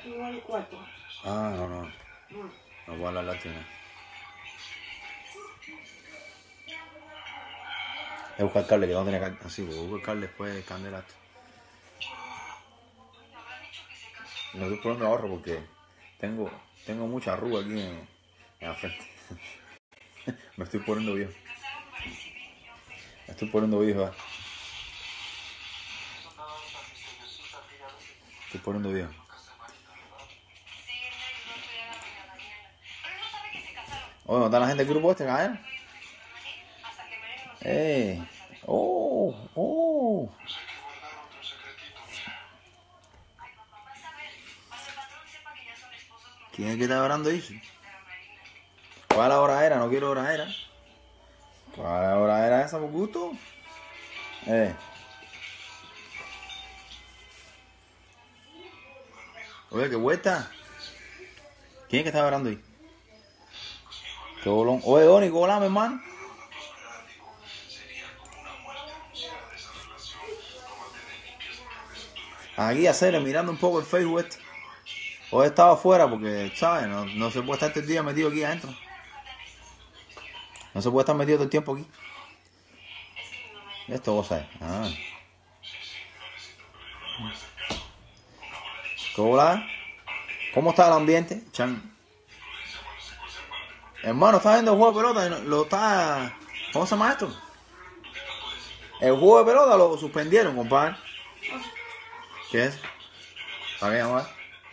Igual el cuarto. Ah, no. No puedo hablar latino. Voy a buscar cable, que no tenía cable. Así, voy a buscar cable después de candelato. Me estoy poniendo ahorro porque tengo mucha arruga aquí en la frente. Me estoy poniendo viejo. Estoy poniendo viejo. Oye, ¿no está la gente del grupo este, cabrón? Oh. ¿Quién es que está hablando ahí? ¿Cuál hora era? No quiero hora era. ¿Cuál hora era esa por gusto? Oye, qué vuelta. ¿Quién es que está hablando ahí? Qué bolón. Oye, Oni, ¿cómo mi hermano? Aquí hacerle mirando un poco el Facebook este. Hoy he estado afuera porque, ¿sabes? No se puede estar todo el día metido aquí adentro. No se puede estar metido todo el tiempo aquí. Esto vos sabés. ¿Cómo está el ambiente? Hermano, ¿está viendo el juego de pelota? ¿Cómo se llama esto? El juego de pelota lo suspendieron, compadre. ¿Qué es? ¿Para qué llamar?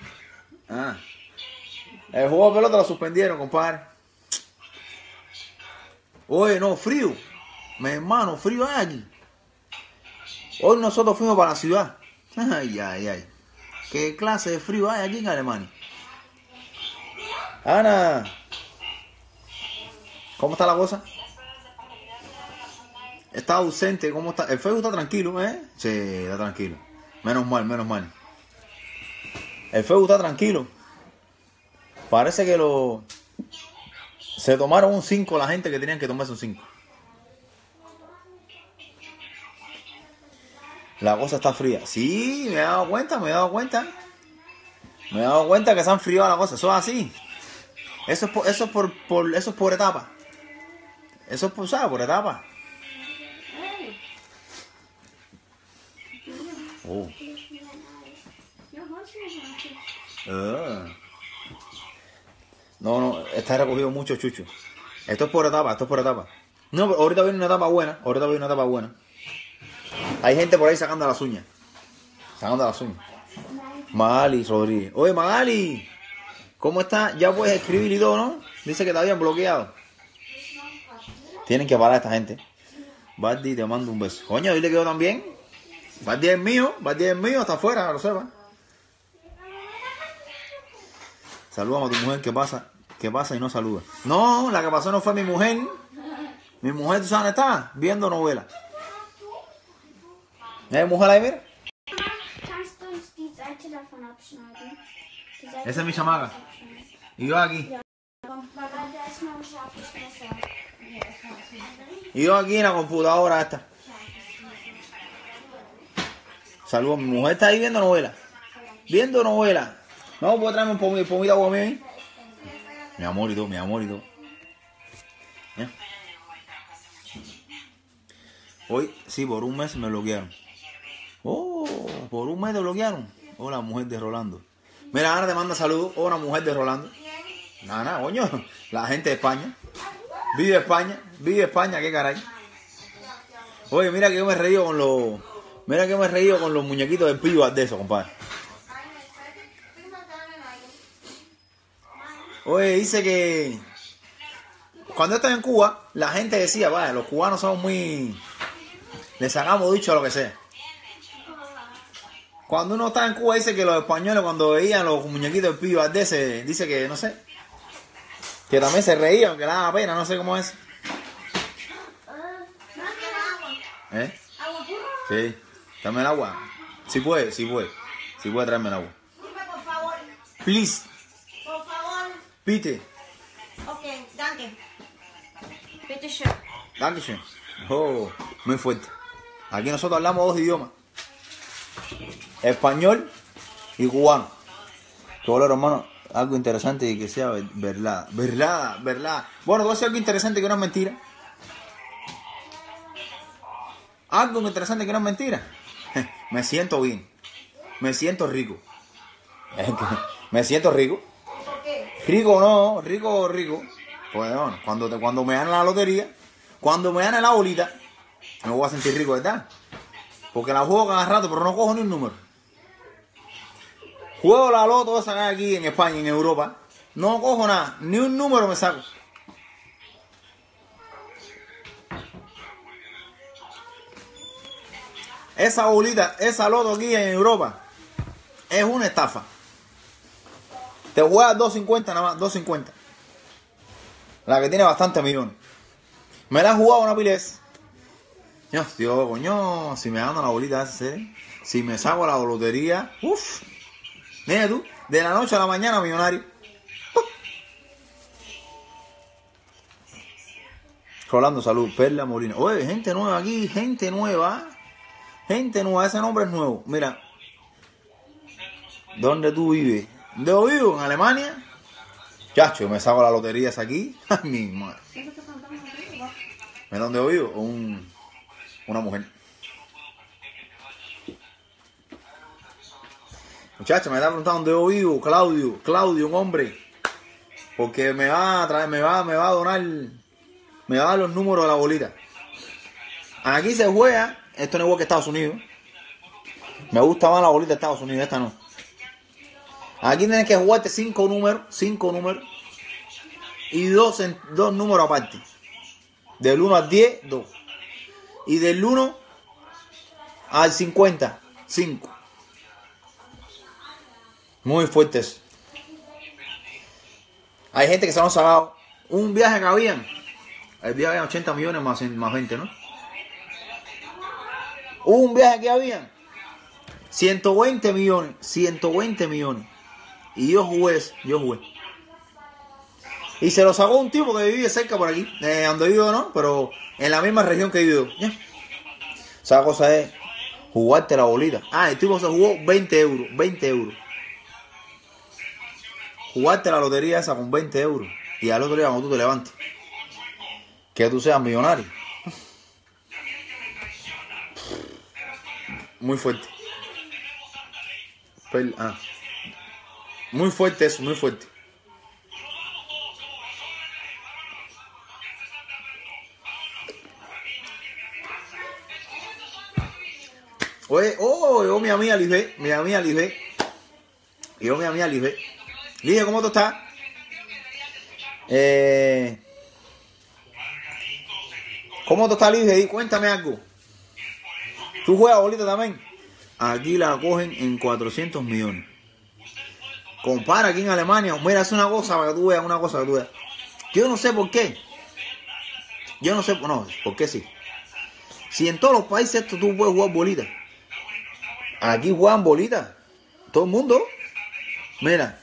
El juego de pelota lo suspendieron, compadre. Oye, no, frío. Mi hermano, frío hay aquí. Hoy nosotros fuimos para la ciudad. Ay. ¿Qué clase de frío hay aquí en Alemania? Ana, ¿cómo está la cosa? Está ausente, ¿cómo está? El Facebook está tranquilo, ¿eh? Sí, está tranquilo. Menos mal. El Facebook está tranquilo. Parece que se tomaron un 5 la gente que tenían que tomarse un 5. La cosa está fría. Sí, me he dado cuenta. Me he dado cuenta que se han enfriado la cosa. Eso es así. Eso es por etapa. Eso es por etapa. No, está recogido mucho chucho. Esto es por etapa. No, pero ahorita viene una etapa buena. Hay gente por ahí sacando las uñas. Magali Rodríguez. Oye, Magali, ¿cómo está? Ya puedes escribir y todo, ¿no? Dice que te habían bloqueado. Tienen que parar a esta gente. Bardi, te mando un beso. Coño, dile que yo también. Bardi es mío, hasta afuera, lo sepa. Saludamos a tu mujer que pasa y no saluda. No, la que pasó no fue mi mujer. Mi mujer, ¿tú sabes dónde está? Viendo novela. ¿Es mujer ahí, mira? Esa es mi chamaca. Y yo aquí. Y yo aquí en la computadora esta. Saludos, mi mujer está ahí viendo novela. No, ¿puedo traerme un pomito de agua a mí? Mi amor y todo. ¿Ya? Hoy, sí, por un mes me bloquearon. Por un mes te bloquearon. Hola, mujer de Rolando. Mira, Ana te manda saludos. Hola, mujer de Rolando. Nada, coño. La gente de España. Vive España, qué caray. Oye, mira que yo me he reído con los muñequitos del Pibas de eso, compadre. Oye, dice que cuando estaba en Cuba, la gente decía, vaya, los cubanos somos muy... Le sacamos dicho a lo que sea. Cuando uno está en Cuba, dice que los españoles cuando veían los muñequitos del Pibas de ese, dice que, no sé, que también se reían, que le daba pena, no sé cómo es. ¿Eh? Sí, dame el agua. Si puede traerme el agua. Por favor. Please. Por favor. Pite. Ok, danke. Bitte schön. Dankeschön. Oh, muy fuerte. Aquí nosotros hablamos 2 idiomas. Español y cubano. Que bolero, hermano. Algo interesante y que sea verdad. Verdad. Bueno, te voy a decir algo interesante que no es mentira. Algo interesante que no es mentira. Me siento bien. Me siento rico. Me siento rico. ¿Por qué? Rico no, rico. Pues bueno, cuando me gane la lotería, cuando me gane la bolita, me voy a sentir rico, ¿verdad? Porque la juego cada rato, pero no cojo ni un número. Juego la loto esa que hay aquí en España, en Europa. No cojo nada, ni un número me saco. Esa bolita, esa loto aquí en Europa, es una estafa. Te juegas 2.50 nada más, 2.50. La que tiene bastantes millones. Me la he jugado una pilez. Dios, coño, si me gano la bolita esa serie, si me saco la lotería, uff. Mira tú, de la noche a la mañana millonario. Rolando, salud. Perla Molina. Oye, gente nueva aquí, gente nueva, ese nombre es nuevo. Mira, ¿dónde tú vives? ¿Dónde yo vivo? ¿En Alemania? Chacho, me saco la lotería esa aquí. Ay, mi madre. ¿En dónde yo vivo? Una mujer. Muchacha, me está preguntando dónde yo vivo. Claudio, un hombre. Porque me va a traer, me va a donar, me va a dar los números de la bolita. Aquí se juega, esto no es igual que Estados Unidos. Me gusta más la bolita de Estados Unidos, esta no. Aquí tienes que jugarte 5 números. Y dos números aparte. Del 1 al 10, 2. Y del 1 al 50, 5. Muy fuerte eso. Hay gente que se lo han sacado. Un viaje que habían. El viaje había 80 millones más 20, ¿no? Un viaje que habían 120 millones. Y yo jugué. Y se lo sacó un tipo que vive cerca por aquí. Donde vivo no, pero en la misma región que vivo. ¿Ya? O sea, la cosa es jugarte la bolita. El tipo se jugó 20 euros. Jugarte la lotería esa con 20 euros. Y al otro día cuando tú te levantes, que tú seas millonario. Muy fuerte. Muy fuerte eso, muy fuerte. Oye, yo mi amiga Lisbeth. Lige, ¿cómo tú estás? ¿Cómo tú estás, Lige? Cuéntame algo. ¿Tú juegas bolita también? Aquí la cogen en 400 millones. Compara aquí en Alemania. Mira, es una cosa para que tú veas, Yo no sé por qué. ¿Por qué sí? Si en todos los países tú puedes jugar bolita. Aquí juegan bolita. Todo el mundo. Mira.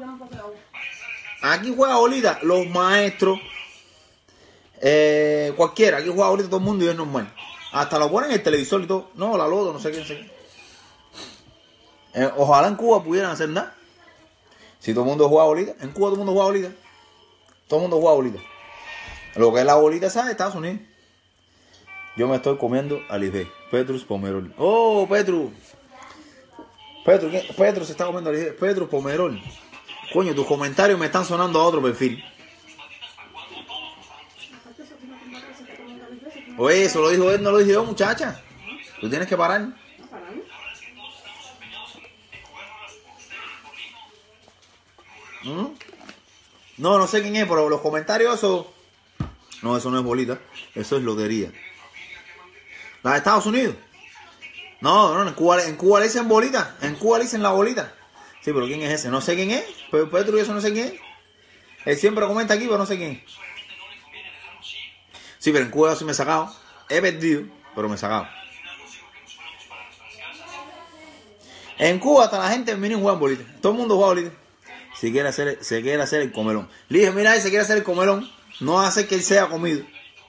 Aquí juega bolita los maestros. Cualquiera. Aquí juega bolita todo el mundo y es normal. Hasta lo ponen en el televisor y todo. No, la loto, no sé quién. Ojalá en Cuba pudieran hacer nada. Si todo el mundo juega bolita. En Cuba todo el mundo juega bolita. Lo que es la bolita, ¿sabes? Estados Unidos. Yo me estoy comiendo a Lisbeth. Petrus Pomerol. ¡Oh, Petru! Petru se está comiendo a Lisbeth. Petrus Pomerol. Coño, tus comentarios me están sonando a otro perfil. Oye, eso lo dijo él, no lo dije yo, muchacha. Tú tienes que parar. No sé quién es, pero los comentarios eso... No, eso no es bolita. Eso es lotería. ¿La de Estados Unidos? No, en Cuba le dicen bolita. En Cuba le dicen la bolita. Sí, pero ¿quién es ese? No sé quién es. Pero Petru, eso no sé quién es. Él siempre comenta aquí, pero no sé quién es. Sí, pero en Cuba sí me he sacado. He perdido, pero me he sacado. En Cuba hasta la gente en mini juega bolita. Todo el mundo juega bolita. Se quiere hacer el comelón. Le dije, mira, se quiere hacer el comelón. No hace que él sea comido.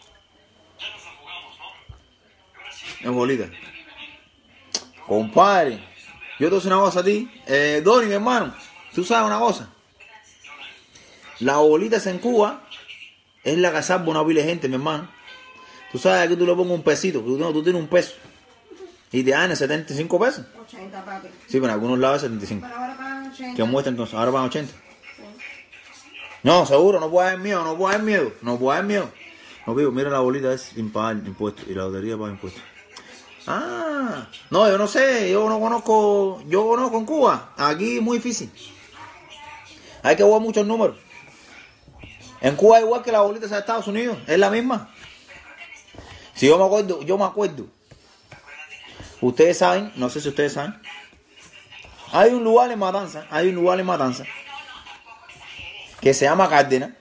Es bolita. Compadre, yo te voy a decir una cosa a ti. Donny, mi hermano. Tú sabes una cosa. La bolitas en Cuba es la que salva una pila de gente, mi hermano. Tú sabes que tú le pongas un pesito, que tú tienes un peso. Y te dan 75 pesos. 80, papi. Sí, pero en algunos lados 75. Pero ahora pagan 80. ¿Qué muestra entonces? Ahora van 80. Sí. No, seguro, no puede haber miedo, no puede haber miedo. No puede haber miedo. No, digo, mira, la bolita es sin pagar impuestos. Y la lotería paga impuestos. Ah, no, yo no sé, yo conozco en Cuba. Aquí es muy difícil. Hay que jugar muchos números. En Cuba es igual que la bolita de Estados Unidos, es la misma. Si yo me acuerdo. Ustedes saben, no sé si ustedes saben. Hay un lugar en Matanza, que se llama Cárdenas.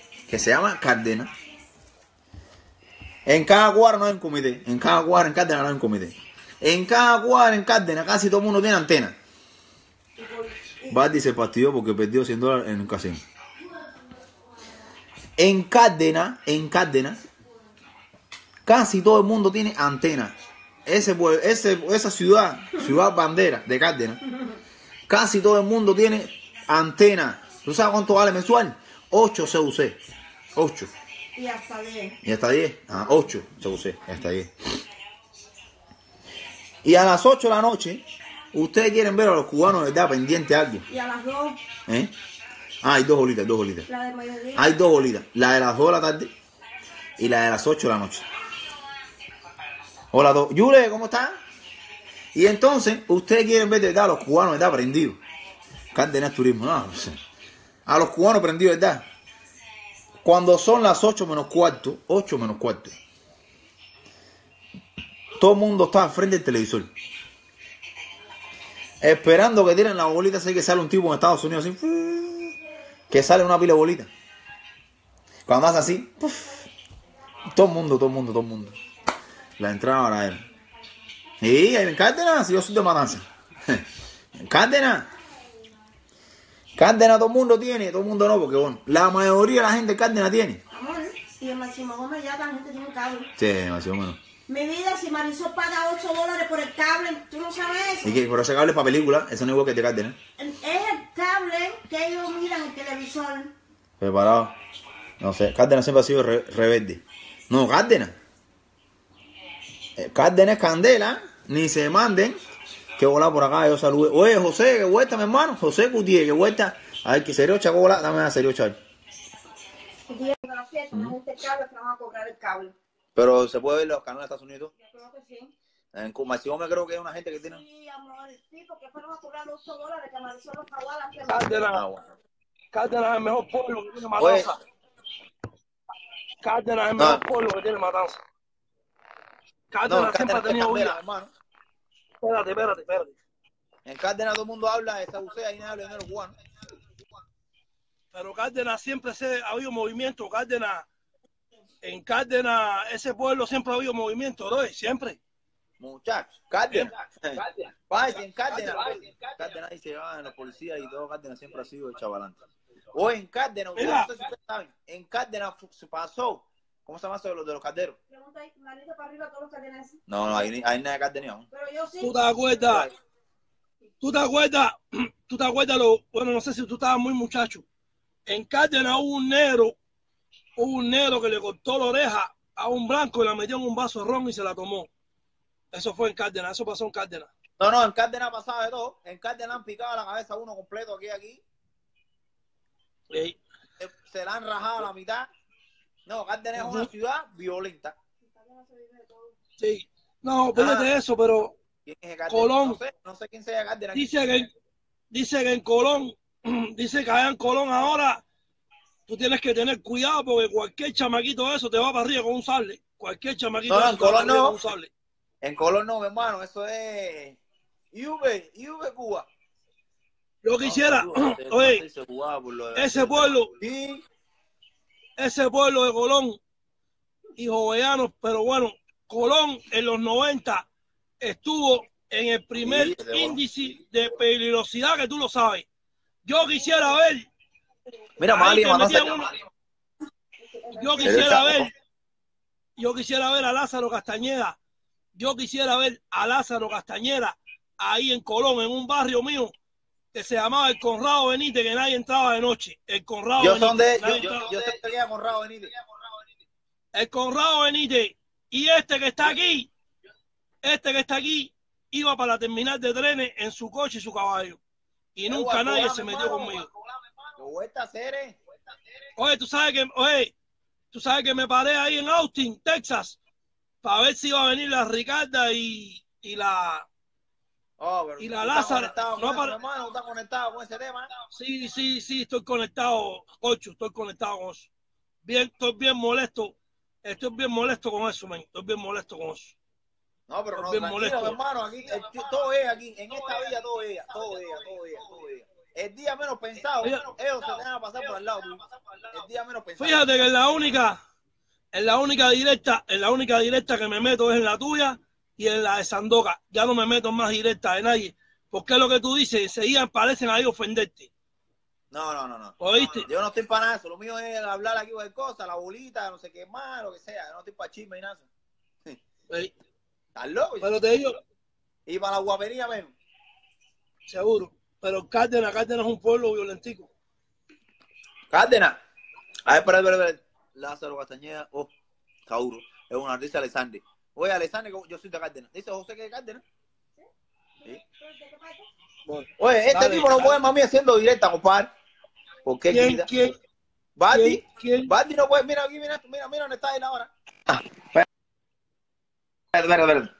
En cada cuadra no hay un comité. En cada cuadra en Cárdenas no hay un comité. En cada cuadra en Cárdenas casi todo el mundo tiene antena. Bardi se partió porque perdió $100 en un casino. En Cárdenas, casi todo el mundo tiene antena. Esa ciudad bandera de Cárdenas, casi todo el mundo tiene antena. ¿Tú sabes cuánto vale mensual? 8 CUC. 8. Y hasta 10. Y hasta 10. 8 CUC. Hasta 10. Y a las 8 de la noche, ustedes quieren ver a los cubanos de verdad pendiente a algo. Y a las 2. Hay dos bolitas. La de mediodía. Hay dos bolitas. La de las 2 de la tarde y la de las 8 de la noche. Hola, Yule, ¿cómo estás? Y entonces, ustedes quieren ver de verdad a los cubanos de verdad prendidos. Cárdenas Turismo, no sé. A los cubanos prendidos de verdad. Cuando son las 8 menos cuarto, todo el mundo está al frente del televisor. Esperando que tiren la bolita, así que sale un tipo en Estados Unidos así. Que sale una pila de bolita. Cuando hace así, todo el mundo. La entrada para él. Y en Cárdenas, yo soy de Matanza. En Cárdenas todo el mundo tiene, todo el mundo no, porque bueno, la mayoría de la gente de Cárdenas tiene. Amor, y en Máximo Gómez ya la gente tiene cable. Sí, más o menos. Mi vida, si Marisol paga $8 por el cable, ¿tú no sabes eso? Y que por ese cable es para película, eso no es igual que el de Cárdenas. Es el cable que ellos miran en el televisor. Preparado. No sé, Cárdenas siempre ha sido rebelde. No, Cárdenas es candela, ni se manden. Que volar por acá, yo saludé. Oye, José, que vuelta, mi hermano. José Gutiérrez, que vuelta. A ver, que Seriocha, cola, dame a Seriocha. El día de la fiesta, la gente cable, se van a cobrar el cable. Pero se puede ver los canales de Estados Unidos. Yo creo que sí. En Máximo me creo que hay una gente que tiene. Sí, amor, sí, porque fueron a cobrar $8 que Marisol los pagó a la Cárdenas es el mejor pueblo que tiene Matanza. Cárdenas es el mejor pueblo que tiene Matanza. Cárdenas siempre ha tenido vida, hermano. Espérate. En Cárdenas todo el mundo habla de esa bucea y nadie habla de los cubanos. Pero Cárdenas siempre ha habido movimiento. En Cárdenas, ese pueblo siempre ha habido movimiento, ¿no? Siempre. Muchachos, Cárdenas. Vaya, en Cárdenas ahí se van los policías y todo. Cárdenas siempre ha sido el chavalante. O en Cárdenas, no sé si ustedes saben, en Cárdenas se pasó. ¿Cómo se llama eso de los calderos? Pregunta ahí, manito para arriba todos los cardenenses. No, hay nada de Cárdenas. Pero yo sí. ¿Tú te acuerdas? Bueno, no sé si tú estabas muy muchacho. En Cárdenas hubo un negro que le cortó la oreja a un blanco y la metió en un vaso de ron y se la tomó. Eso fue en Cárdenas, eso pasó en Cárdenas. No, en Cárdenas pasaba de todo. En Cárdenas han picado la cabeza uno completo aquí. Sí. Se la han rajado a la mitad. No, Cárdenas es una ciudad violenta. Sí. No, fíjate eso, pero ¿Quién es Cárdenas? Colón. No sé quién sea Cárdenas. Dice que en Colón, dice que allá en Colón ahora tú tienes que tener cuidado porque cualquier chamaquito de eso te va para arriba con un sable. Cualquier chamaquito de eso te va para arriba con un sable. En Colón no, mi hermano, eso es IV Cuba. Yo quisiera, oye, ese pueblo de Colón y Jovellanos, pero bueno, Colón en los 90 estuvo en el primer índice de peligrosidad que tú lo sabes. Yo quisiera ver. Mira, yo quisiera ver a Lázaro Castañeda. Yo quisiera ver a Lázaro Castañeda ahí en Colón, en un barrio mío, que se llamaba el Conrado Benítez, que nadie entraba de noche. El Conrado Yo Benítez. yo sé que queda con Rabo Benítez. El Conrado Benítez. Y este que está aquí, iba para la terminal de trenes en su coche y su caballo. Y nunca nadie se metió conmigo. Lo vuelta a hacer, Oye, tú sabes que me paré ahí en Austin, Texas, para ver si iba a venir la Ricarda y la pero y la tú estás Lázara. conectado No con eso, para... hermano, tú estás conectado con ese tema. Sí, estoy conectado, Cocho, estoy conectado con eso. Estoy bien molesto. Estoy bien molesto con eso, man. Estoy bien molesto con eso. No, pero Estoy no, bien tranquilo, mi molesto. hermano, aquí, todo es aquí, en esta vida todo es, todo es, todo es, todo es. El día menos pensado, ellos se te van a pasar por el lado tuyo. El día menos pensado. Fíjate que en la única directa que me meto es en la tuya y en la de Sandoka. Ya no me meto en más directa de nadie. Porque es lo que tú dices, enseguida parecen ahí ofenderte. No. ¿Oíste? Yo no estoy para nada eso. Lo mío es hablar aquí cualquier cosa, la bolita, no sé qué más, lo que sea. Yo no estoy para chisme y nada. ¿Estás loco? Pero te digo, Y para la guapería menos. seguro. Pero Cárdenas es un pueblo violentico. Cárdenas. A ver, espera. Lázaro Castañeda, Tauro. Es una dice Alexander. Oye, Alexander, yo soy de Cárdenas. Dice José que es de Cárdenas. ¿Sí? Bueno, Oye, este tipo no puede mami haciendo directa, compadre. ¿Por qué quita? Bati no puede. Mira aquí, mira dónde está él ahora. Espera.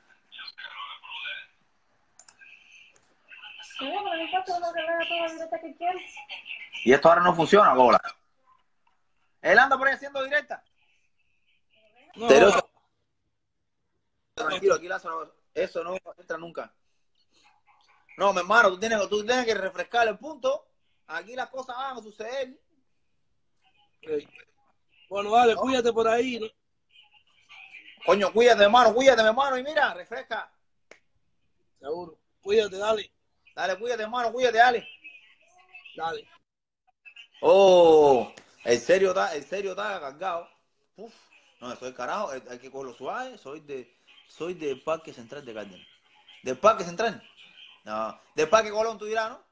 Y esto ahora no funciona, bola. Él anda por ahí haciendo directa. No. Tranquilo, aquí Lázaro, eso no entra nunca. No, mi hermano, tú tienes que refrescar el punto. Aquí las cosas van a suceder. Okay. Bueno, dale, ¿no? Cuídate por ahí, ¿no? Coño, cuídate, mi hermano, y mira, refresca. Seguro. Cuídate, dale. Dale, cuídate, hermano, dale. Dale. Oh, el serio está cargado. Uf, no, soy carajo, hay que cogerlo suave. Soy del Parque Central de Cárdenas. ¿Del Parque Central? No, del Parque Colón, tú dirás, ¿no?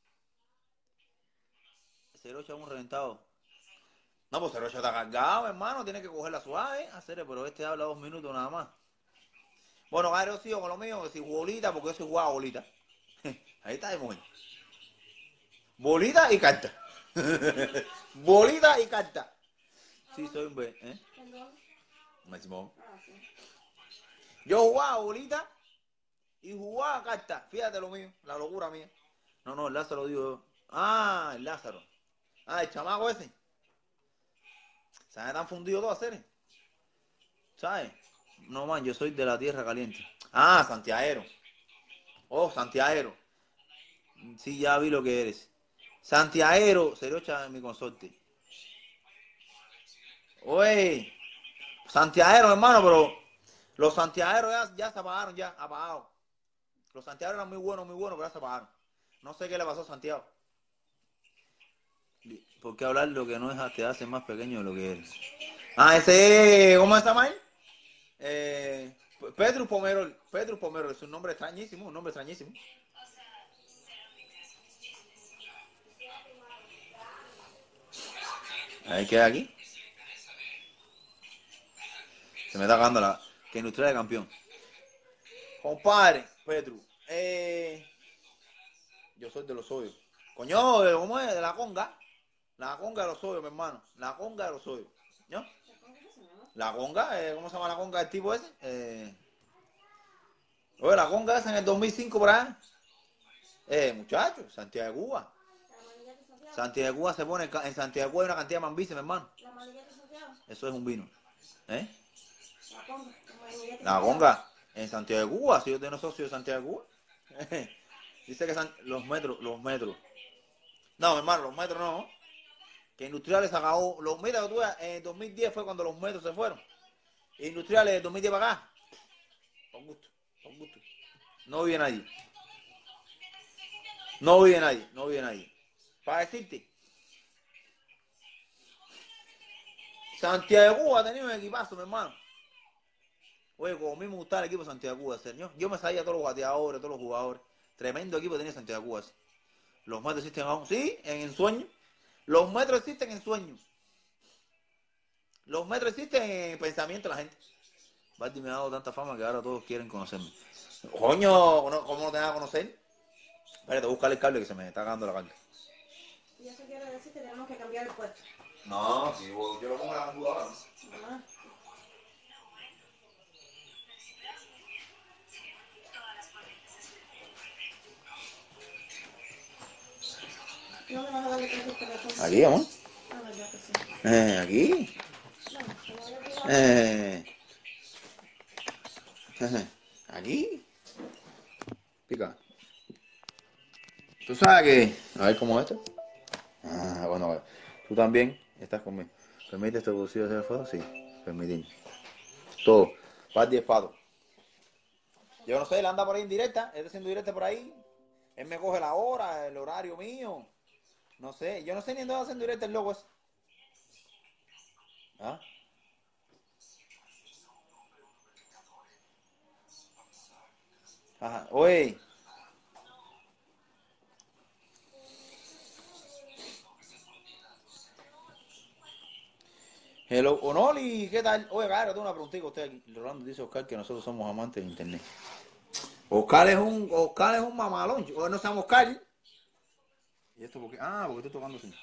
Cerocha es un reventado. No, pues Cerocha está cargado, hermano, tiene que cogerla suave, hacer, pero este habla 2 minutos nada más. Bueno, ahora yo sigo con lo mío, que si bolita, porque yo soy jugado bolita. Ahí está de mujer. Bolita y carta. Bolita y carta. Sí, soy un B, ¿eh? Máximo. Yo jugaba bolita y jugaba carta. Fíjate lo mío, la locura mía. No, el Lázaro digo. Ah, el Lázaro. Ah, el chamaco ese. Se han fundido todos, seres. ¿Sabes? No, man, yo soy de la tierra caliente. Ah, Santiago. Oh, Santiago. Sí, ya vi lo que eres. Santiago, Cerocha, mi consorte. Oye, Santiago, hermano, pero los santiagueros ya se apagaron, ya, apagados. Los santiagueros eran muy buenos, pero ya se apagaron. No sé qué le pasó a Santiago. ¿Por qué hablar lo que no es te hace más pequeño de lo que eres? Ah, ese, ¿cómo se llama él? Pedro Pomerol, es un nombre extrañísimo, Ahí queda aquí. Se me está acabando la que Industrial de campeón. Compadre, Pedro. Yo soy de los hoyos. Coño, ¿cómo es? De la conga. La conga de los hoyos, mi hermano. La conga de los hoyos. ¿No? La conga, ¿cómo se llama la conga del tipo ese? Oye, la conga esa en el 2005 por ahí. Muchachos, Santiago de Cuba. Santiago de Cuba se pone, en Santiago de Cuba hay una cantidad de mambises, mi hermano. Eso es un vino. La conga en Santiago de Cuba, si yo tengo socio de Santiago de Cuba. Dice que los metros. No, mi hermano, los metros no. Que Industriales acabó. Los metros que tuve en 2010 fue cuando los metros se fueron. Industriales de 2010 para acá. Con gusto. No vive nadie. Para decirte, Santiago de Cuba ha tenido un equipazo, mi hermano. Oye, como a mí me gustaba el equipo de Santiago de Cuba, señor. Yo me sabía todos los bateadores, todos los jugadores. Tremendo equipo tenía Santiago de Cuba. Los metros existen aún. Sí, en sueños. Los metros existen en sueños. Los metros existen en pensamiento de la gente. Bardi me ha dado tanta fama que ahora todos quieren conocerme. Coño, ¿cómo no te vas a conocer? Espérate, búscale el cable que se me está cagando la carga. Y eso quiere decir que tenemos que cambiar el puesto. No, si yo lo pongo en la computadora. Ah. ¿No me vas a darle precio al teléfono? Aquí, amor. Ah, verdad que sí. Aquí. Bueno, como yo digo, Aquí. Pica. Tú sabes que... A ver cómo es esto. Ah, bueno, a ver. Tú también estás conmigo. ¿Permite este bolsillo hacer foto? Sí, permitir. Todo. Par 10 patos. Yo no sé, él anda por ahí en directa. Él está haciendo directa por ahí. Él me coge la hora, el horario mío. No sé. Yo no sé ni en dónde hacen directa el loco ese. ¿Ah? Ajá. Oye. Hello, Onoli, ¿qué tal? Oye, claro, tengo una preguntita a usted aquí. Rolando dice Oscar que nosotros somos amantes de internet. Oscar es un mamalón. O no se llama Oscar. ¿Y esto por qué? Ah, porque estoy tocando así.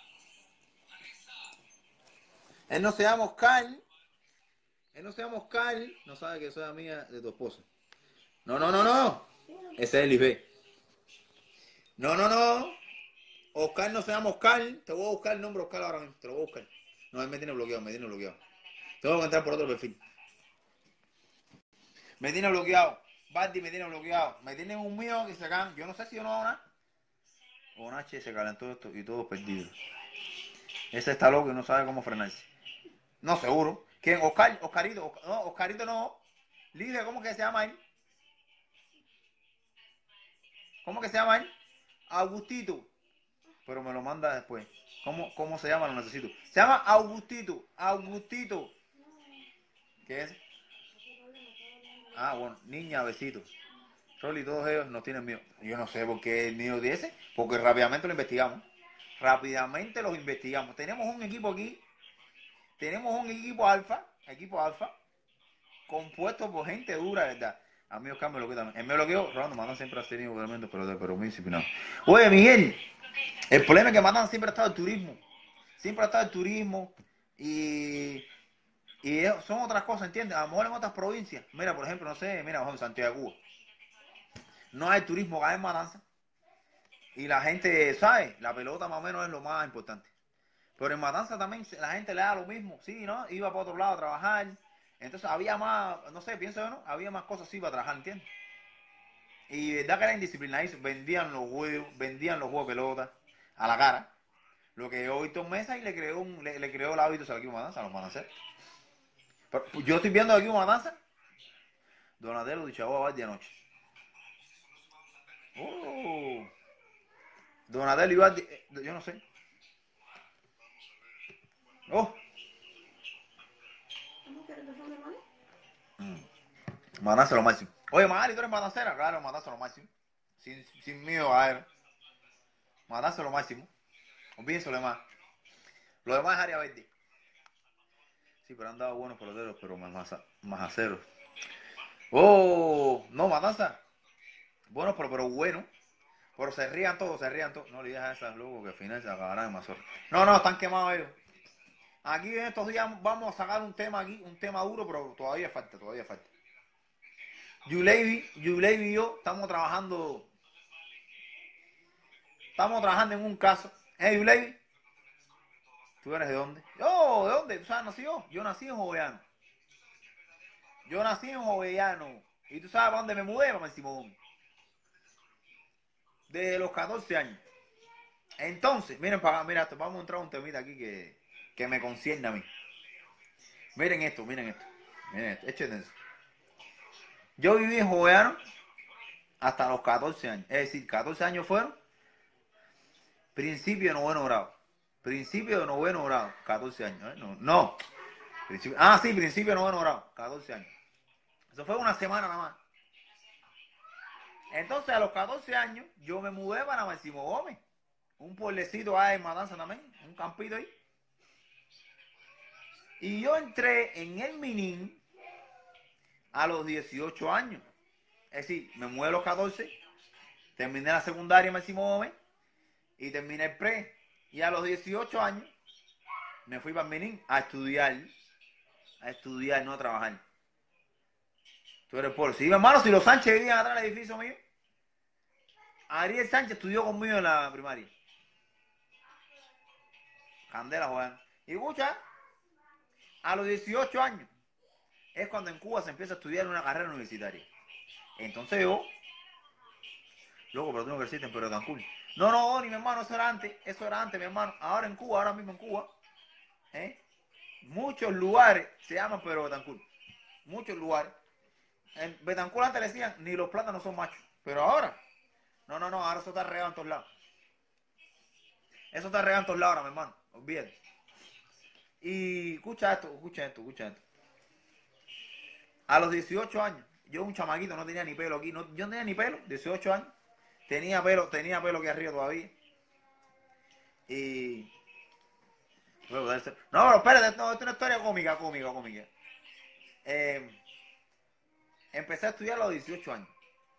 Él no se llama Oscar. Él no se llama Oscar. No sabe que soy amiga de tu esposa. No, no, no, no. Ese es el IP. No, no, no. Oscar no se llama Oscar. Te voy a buscar el nombre de Oscar ahora mismo. Te lo voy a buscar. No, él me tiene bloqueado, me tiene bloqueado. Tengo que entrar por otro perfil. Me tiene bloqueado. Bardi me tiene bloqueado. Me tiene un mío que se cagan. Yo no sé si yo no hago nada. Onache se calentó esto y todos perdidos. Ese está loco y no sabe cómo frenarse. No, seguro. ¿Quién? Oscar, Oscarito. No, Oscarito no. Lidia, ¿cómo que se llama él? ¿Cómo que se llama él? Augustito. Pero me lo manda después. ¿Cómo se llama? Lo necesito. Se llama Augustito. Augustito. ¿Qué es? Ah, bueno. Niña, besito. Rolly, todos ellos no tienen miedo. Yo no sé por qué el mío dice. Porque rápidamente lo investigamos. Rápidamente los investigamos. Tenemos un equipo aquí. Tenemos un equipo alfa. Compuesto por gente dura, ¿verdad? A mí Oscar me bloqueó también. Él me bloqueó, Rolando, Matan siempre ha tenido elementos, pero muy disciplinado. Oye, Miguel, el problema es que Matan siempre ha estado el turismo. Siempre ha estado el turismo y son otras cosas, ¿entiendes? A lo mejor en otras provincias. Mira, por ejemplo, no sé, mira, en Santiago de Cuba. No hay turismo que hay en Matanza. Y la gente, ¿sabe? La pelota más o menos es lo más importante. Pero en Matanza también la gente le da lo mismo, ¿sí? ¿No? Iba para otro lado a trabajar. Entonces había más, no sé, pienso yo, ¿no? Había más cosas así para trabajar, ¿entiendes? Y verdad que era indisciplinado, vendían los juegos de pelota a la cara. Lo que hoy Tom Mesa y le creó el hábito al equipo Matanza, a los Matanceros. Pero, yo estoy viendo aquí un Matanza. Donatello Dichabó Bardi anoche. Oh. Donatello y Bardi, yo no sé. Oh. ¿cómo quieres dejar de mano? Matanza lo máximo. Oye, Magali, ¿tú eres matancera? Claro, Matanza lo máximo. Sin miedo a él. Matanza lo máximo. Olvídense lo demás. Lo demás es área verde. Sí, pero han dado buenos peloteros, pero más aceros. Oh, no, Matanza. Bueno, pero bueno. Pero se rían todos. No le digas a esas locos que al final se acabarán en mazorra. No, están quemados ellos. Aquí en estos días vamos a sacar un tema aquí, un tema duro, pero todavía falta. Yuleiby y yo estamos trabajando en un caso. Yuleiby, ¿tú eres de dónde? ¿De dónde? ¿Tú sabes nací yo? Yo nací en Jovellano. ¿Y tú sabes para dónde me mudé, mamá Simón? Desde los 14 años. Entonces, miren para acá, mira, vamos a entrar a un temita aquí que me concierne a mí. Miren esto. Échense eso. Yo viví en Jovellano hasta los 14 años. Es decir, 14 años fueron principio de noveno grado. 14 años, ¿eh? No. Principio de noveno grado. 14 años. Eso fue una semana nada más. Entonces, a los 14 años, yo me mudé para Máximo Gómez. un pueblecito ahí en Matanza también, un campito ahí. Y yo entré en el Minin a los 18 años. Es decir, me muevo a los 14, terminé la secundaria en Máximo Gómez y terminé el pre. Y a los 18 años me fui para el Minin a estudiar, no a trabajar. Tú eres por sí, hermano, si los Sánchez vivían atrás del edificio mío, Ariel Sánchez estudió conmigo en la primaria. Candela, Juan. Y escucha, a los 18 años es cuando en Cuba se empieza a estudiar una carrera universitaria. Entonces yo, loco, pero tú no creciste en Perotancul. No, ni mi hermano, eso era antes, mi hermano. Ahora en Cuba, ahora mismo en Cuba, muchos lugares se llaman Perotancul. Muchos lugares. En Betancur antes le decían, ni los plátanos son machos. Pero ahora, no, ahora eso está regado en todos lados. Eso está regado en todos lados ahora, mi hermano. Olvídate. Y escucha esto. A los 18 años, yo un chamaquito, no tenía ni pelo aquí. No, yo no tenía ni pelo, 18 años. Tenía pelo aquí arriba todavía. Y... No, pero espérate, no, esto es una historia cómica. Empecé a estudiar a los 18 años.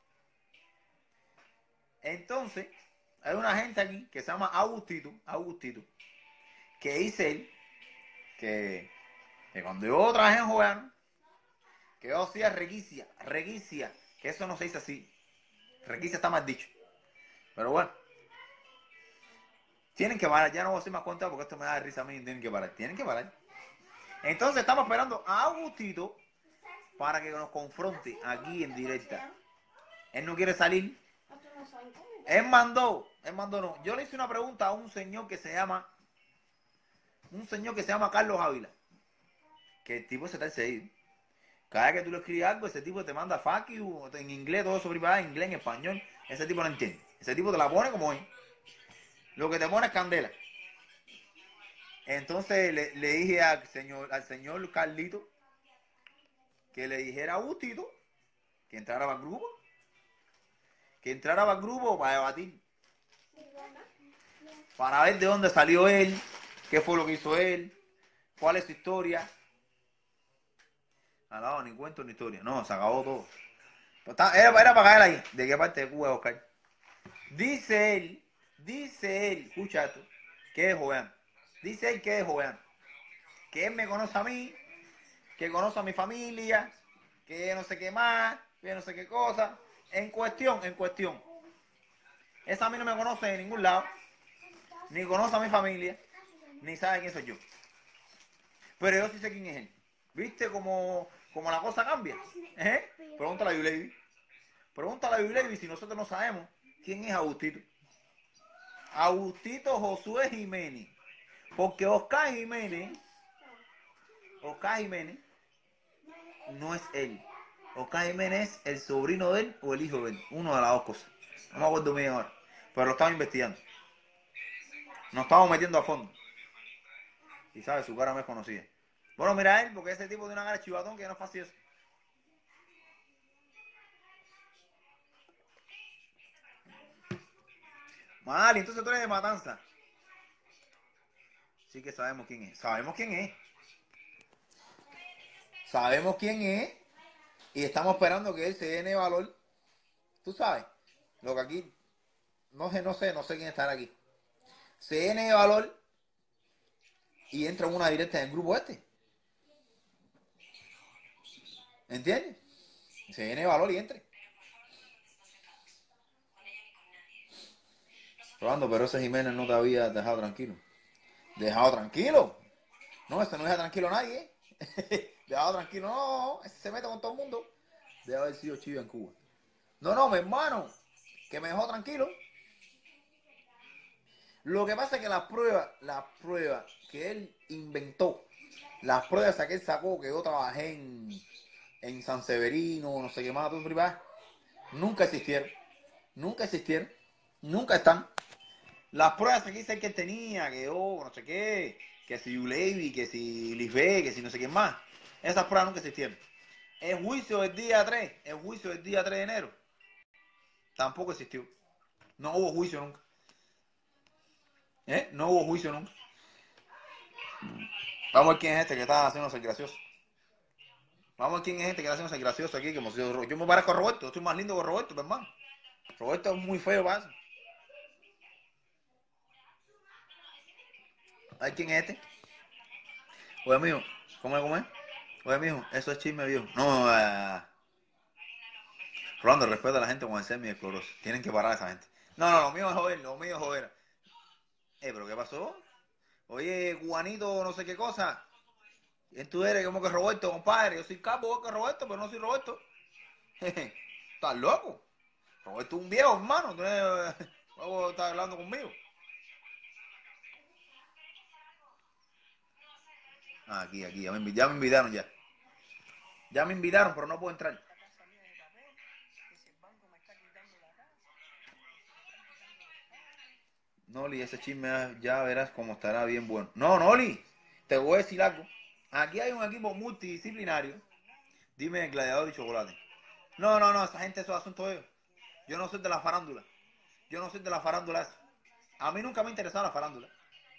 Entonces, hay una gente aquí que se llama Agustito, que dice él que cuando yo trabajé en Joveano, que yo hacía requisia, que eso no se dice así. Requisia está mal dicho. Pero bueno, tienen que parar, ya no voy a hacer más cuenta porque esto me da risa a mí, tienen que parar. Entonces estamos esperando a Agustito para que nos confronte aquí en directa. Él no quiere salir. Él mandó no. Yo le hice una pregunta a un señor que se llama Carlos Ávila, que el tipo se está excedido. Cada vez que tú le escribes algo, ese tipo te manda fuck you, en inglés, todo eso privado, en inglés, en español. Ese tipo no entiende. Ese tipo te la pone como es. Lo que te pone es candela. Entonces le dije al señor Carlito que le dijera a Agustito que entrara para el grupo para debatir, para ver de dónde salió él, qué fue lo que hizo él, cuál es su historia. Al lado ni cuento ni historia, no, se acabó todo. Era para caer ahí. ¿De qué parte de Cuba, Oscar? Dice él, escucha esto, que es joveano. Dice él que es joveano, que él me conoce a mí, que conoce a mi familia, que no sé qué más, que no sé qué cosa. En cuestión. Esa a mí no me conoce de ningún lado, ni conoce a mi familia, ni sabe quién soy yo. Pero yo sí sé quién es él. ¿Viste cómo la cosa cambia? Pregúntale a Yulevi. Si nosotros no sabemos quién es Agustito. Agustito Josué Jiménez. Porque Oscar Jiménez no es él. Oscar Jiménez es el sobrino de él o el hijo de él. Uno de las dos cosas. No me acuerdo bien ahora. Pero lo estamos investigando. Nos estamos metiendo a fondo. Y sabe, su cara no es conocida. Bueno, mira él, porque ese tipo tiene una cara de chivatón que no es fácil eso. Mal, entonces tú eres de Matanza. Sí que sabemos quién es. Sabemos quién es. Y estamos esperando que él se dé valor. Tú sabes. Lo que aquí. No sé quién estará aquí. Se dé valor. Y entra en una directa en el grupo este. ¿Entiendes? Se dé valor y entre. Rolando, pero ese Jiménez no te había dejado tranquilo. ¿Dejado tranquilo? No, ese no deja tranquilo a nadie. Dejado tranquilo, no. Ese se mete con todo el mundo. Debe haber sido chivo en Cuba. No, mi hermano. Que me dejó tranquilo. Lo que pasa es que las pruebas que él inventó, las pruebas que él sacó, que yo trabajé en San Severino, no sé qué más, privada, nunca existieron. Nunca están. Las pruebas que dice que él tenía, que yo, no sé qué, que si Ulevi, que si Lisbeth, que si no sé qué más, esas pruebas nunca existieron. El juicio del día 3 de enero, tampoco existió. No hubo juicio nunca. No hubo juicio nunca. Vamos a ver quién es este que está haciéndose gracioso. Vamos a ver quién es este que está haciéndose gracioso aquí. Como si yo me parezco a Roberto. Yo estoy más lindo que Roberto, mi hermano. Roberto es muy feo para eso. A ver quién es este. Oye, mijo, ¿cómo es? Oye, mijo, eso es chisme, viejo. No, Rolando, respeta a la gente con el semi-escleroso. Tienen que parar a esa gente. No, lo mío es joder, lo mío es joder. ¿Pero qué pasó? Oye, Juanito, no sé qué cosa. ¿Quién tú eres? Como que Roberto, compadre. Yo soy capo que Roberto, pero no soy Roberto. ¿Estás loco? Roberto es un viejo, hermano. Tú no estás hablando conmigo. Aquí, ya me invitaron ya. Ya me invitaron, pero no puedo entrar. Noli, ese chisme ya verás cómo estará bien bueno. No, Noli, te voy a decir algo. Aquí hay un equipo multidisciplinario. Dime el gladiador y chocolate. No, esa gente, esos asuntos de ellos. Yo no soy de la farándula. Yo no soy de la farándula esa. A mí nunca me ha interesado la farándula.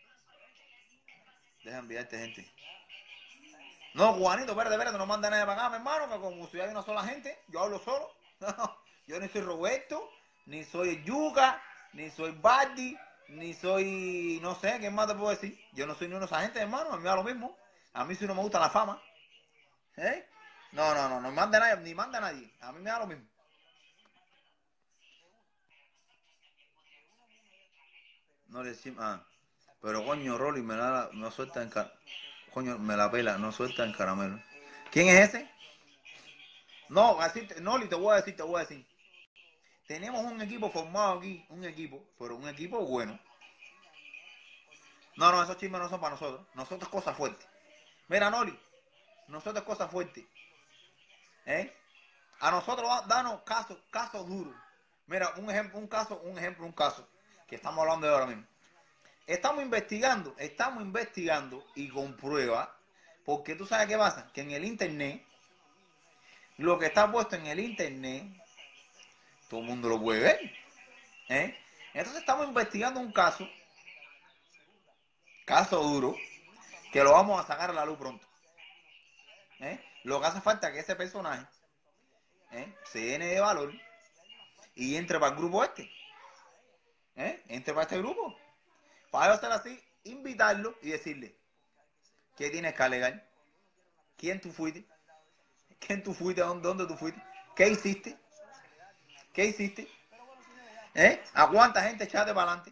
Deja enviarte gente. No, Juanito, espérate, no manda nadie para acá, mi hermano, que como si hay una sola gente, yo hablo solo. Yo ni soy Roberto, ni soy el Yuca, ni soy Bardi, ni soy, no sé, ¿qué más te puedo decir? Yo no soy ni uno de esa gente, hermano, a mí me da lo mismo. A mí sí no me gusta la fama. No manda nadie, ni manda nadie. A mí me da lo mismo. No le decimos, pero coño, Rolly, no suelta en coño, me la pela, no suelta en caramelo. ¿Quién es ese? No, así, no, te voy a decir. Tenemos un equipo formado aquí, pero un equipo bueno. No, esos chismes no son para nosotros. Nosotros cosas fuertes. Mira, Noli, nosotros cosas fuertes. A nosotros danos casos duros. Mira, un caso, que estamos hablando de ahora mismo. Estamos investigando y con pruebas, porque tú sabes qué pasa, que en el internet, lo que está puesto en el internet, todo el mundo lo puede ver. Entonces estamos investigando un caso duro, que lo vamos a sacar a la luz pronto. Lo que hace falta es que ese personaje se llene de valor y entre para el grupo este. Entre para este grupo. Para hacer así, invitarlo y decirle qué tienes que alegar, quién tú fuiste, dónde tú fuiste, qué hiciste, a cuánta gente echaste para adelante.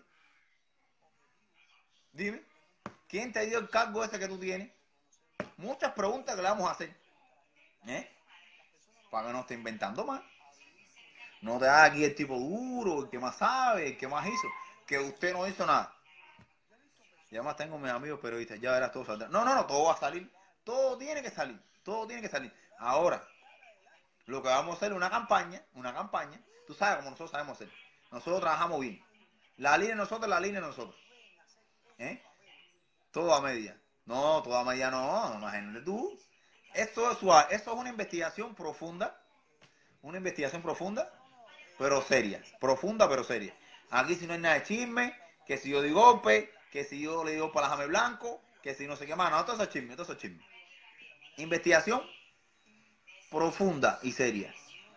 Dime, ¿quién te dio el cargo ese que tú tienes? Muchas preguntas que le vamos a hacer, para que no esté inventando más. No te hagas aquí el tipo duro, el que más sabe, el que más hizo, que usted no hizo nada. Ya más tengo mis amigos periodistas, ya verás, todo saldrá. No, todo va a salir, todo tiene que salir. Ahora, lo que vamos a hacer es una campaña, tú sabes cómo nosotros sabemos hacer. Nosotros trabajamos bien. La línea de nosotros. Todo a media. No, todo a media no, imagínate tú. Esto es suave, esto es una investigación profunda, pero seria. Profunda, pero seria. Aquí si no hay nada de chisme, que si yo di golpe, que si yo le digo para jame blanco, que si no sé qué más, no, todo eso es chisme. Investigación profunda y seria.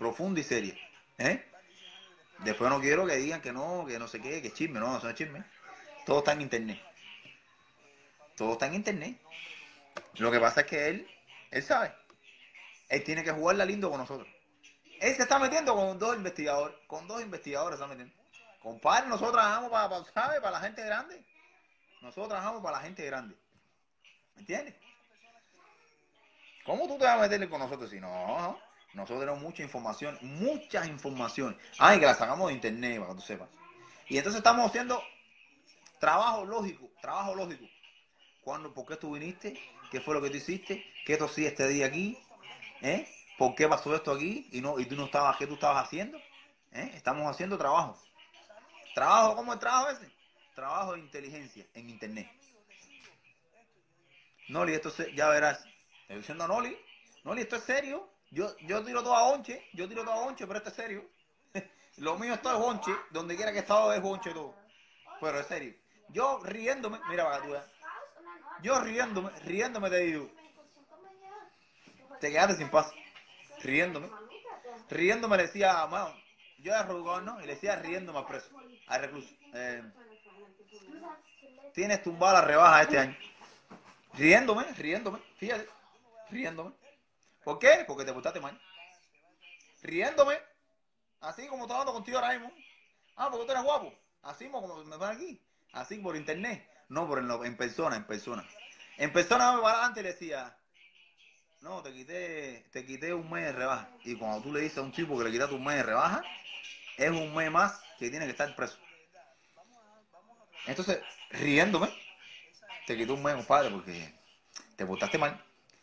Después no quiero que digan que no sé qué, que es chisme, no, eso no es chisme. Todo está en internet. Lo que pasa es que él sabe. Él tiene que jugarla lindo con nosotros. Él se está metiendo con dos investigadores se está metiendo. Compadre, nosotros trabajamos para la gente grande. ¿Me entiendes? ¿Cómo tú te vas a meterle con nosotros si no? Nosotros tenemos muchas informaciones. Y que las sacamos de internet, para que tú sepas. Y entonces estamos haciendo trabajo lógico. ¿Por qué tú viniste? ¿Qué fue lo que tú hiciste? ¿Qué tosí este día aquí? ¿Por qué pasó esto aquí? Y tú no estabas, ¿qué tú estabas haciendo? Estamos haciendo trabajo. ¿Cómo es el trabajo ese? Trabajo de inteligencia en internet. Noli, ya verás. Estoy diciendo a Noli, esto es serio. Yo tiro todo a onche, pero esto es serio. Lo mío esto es onche, donde quiera que he estado es onche todo. Pero es serio. Yo riéndome, mira, para que tú veas. Yo riéndome te digo, te quedaste sin paz. Riéndome le decía, mano, yo era rugón, ¿no? Y le decía riéndome al preso, al recluso. Tienes tumbada la rebaja este año. Riéndome, fíjate, riéndome. ¿Por qué? Porque te portaste mal. Riéndome, así como estoy hablando contigo ahora mismo. Ah, porque tú eres guapo. Así como me van aquí. Así por internet. No, en persona, en persona. En persona me paraba antes y le decía, no, te quité un mes de rebaja. Y cuando tú le dices a un tipo que le quitaste un mes de rebaja, es un mes más que tiene que estar preso. Entonces, riéndome, te quité un mes, compadre, porque te portaste mal.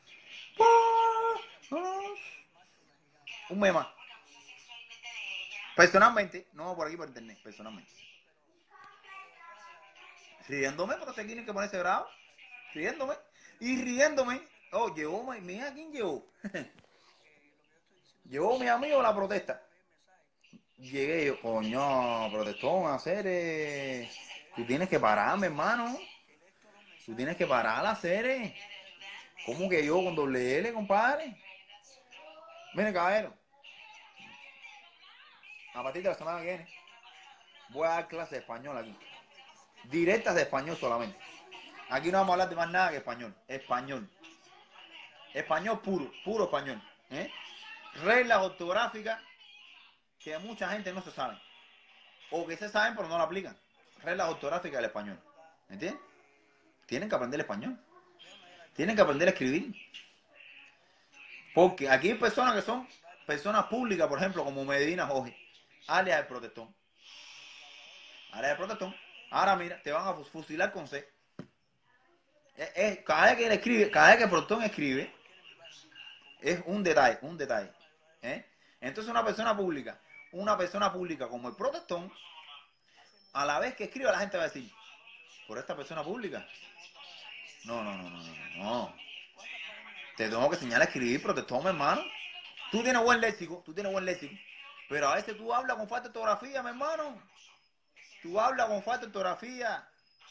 Un mes más. Personalmente, no por aquí por internet, personalmente. Riéndome, pero se tienen que ponerse bravo. Riéndome. Y riéndome. Oh, llegó, mira quién llegó. Llegó mi amigo la protesta. Llegué yo, coño, protestón, hacer. Tú tienes que pararme, hermano. Tú tienes que parar a hacer. ¿Cómo que yo con doble L, compadre? Mire, caballero. A partir de la semana que viene voy a dar clases de español aquí. Directas de español solamente. Aquí no vamos a hablar de más nada que español. Español. Español puro, puro español. Reglas ortográficas que mucha gente no se sabe. O que se saben pero no la aplican. Reglas ortográficas del español. ¿Entiendes? Tienen que aprender el español. Tienen que aprender a escribir. Porque aquí hay personas que son personas públicas, por ejemplo, como Medina Jorge, alias el protestón. Alias el protestón. Ahora mira, te van a fusilar con C. Cada vez que él escribe, cada vez que el protestón escribe, es un detalle, un detalle. Entonces una persona pública como el protestón, a la vez que escribe la gente va a decir, por esta persona pública. No. Te tengo que enseñar a escribir protestón, mi hermano. Tú tienes buen léxico, pero a veces tú hablas con falta de ortografía, mi hermano. Tú hablas con falta de ortografía.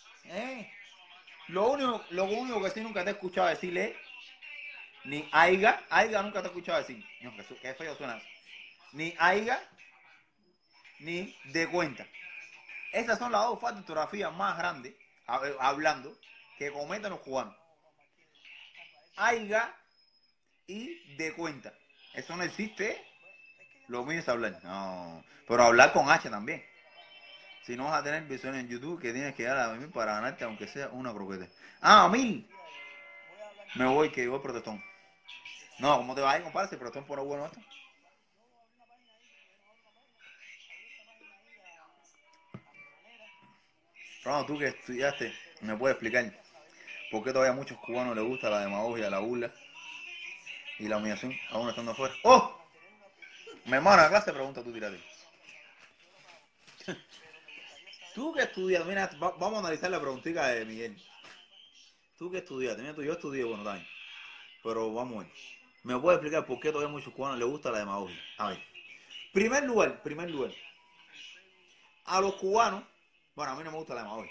Lo único que sí nunca te he escuchado decirle, ni aiga nunca te he escuchado decir. No, que feo suena eso. Ni aiga, ni de cuenta. Esas son las dos faltas de ortografía más grandes, hablando, que cometen los cubanos. Aiga y de cuenta. Eso no existe. Lo mío es hablar. No. Pero hablar con H también. Si no vas a tener visiones en YouTube, que tienes que dar a mí para ganarte, aunque sea una croqueta. A mí. Me voy, que voy protestón. No, ¿cómo te vas a ir, compadre? Si el protestón pone bueno esto. Ronald, tú que estudiaste, ¿me puedes explicar por qué todavía a muchos cubanos les gusta la demagogia, la burla y la humillación, aún estando afuera? ¡Oh! Mi hermano, a clase pregunta, tú tírate. Tú que estudias, mira, vamos a analizar la preguntita de Miguel. Tú que estudiaste, mira, yo estudié, bueno, también. Pero vamos a ver. ¿Me puedes explicar por qué todavía a muchos cubanos les gusta la demagogia? A ver. Primer lugar. A los cubanos, bueno, a mí no me gusta la demagogia.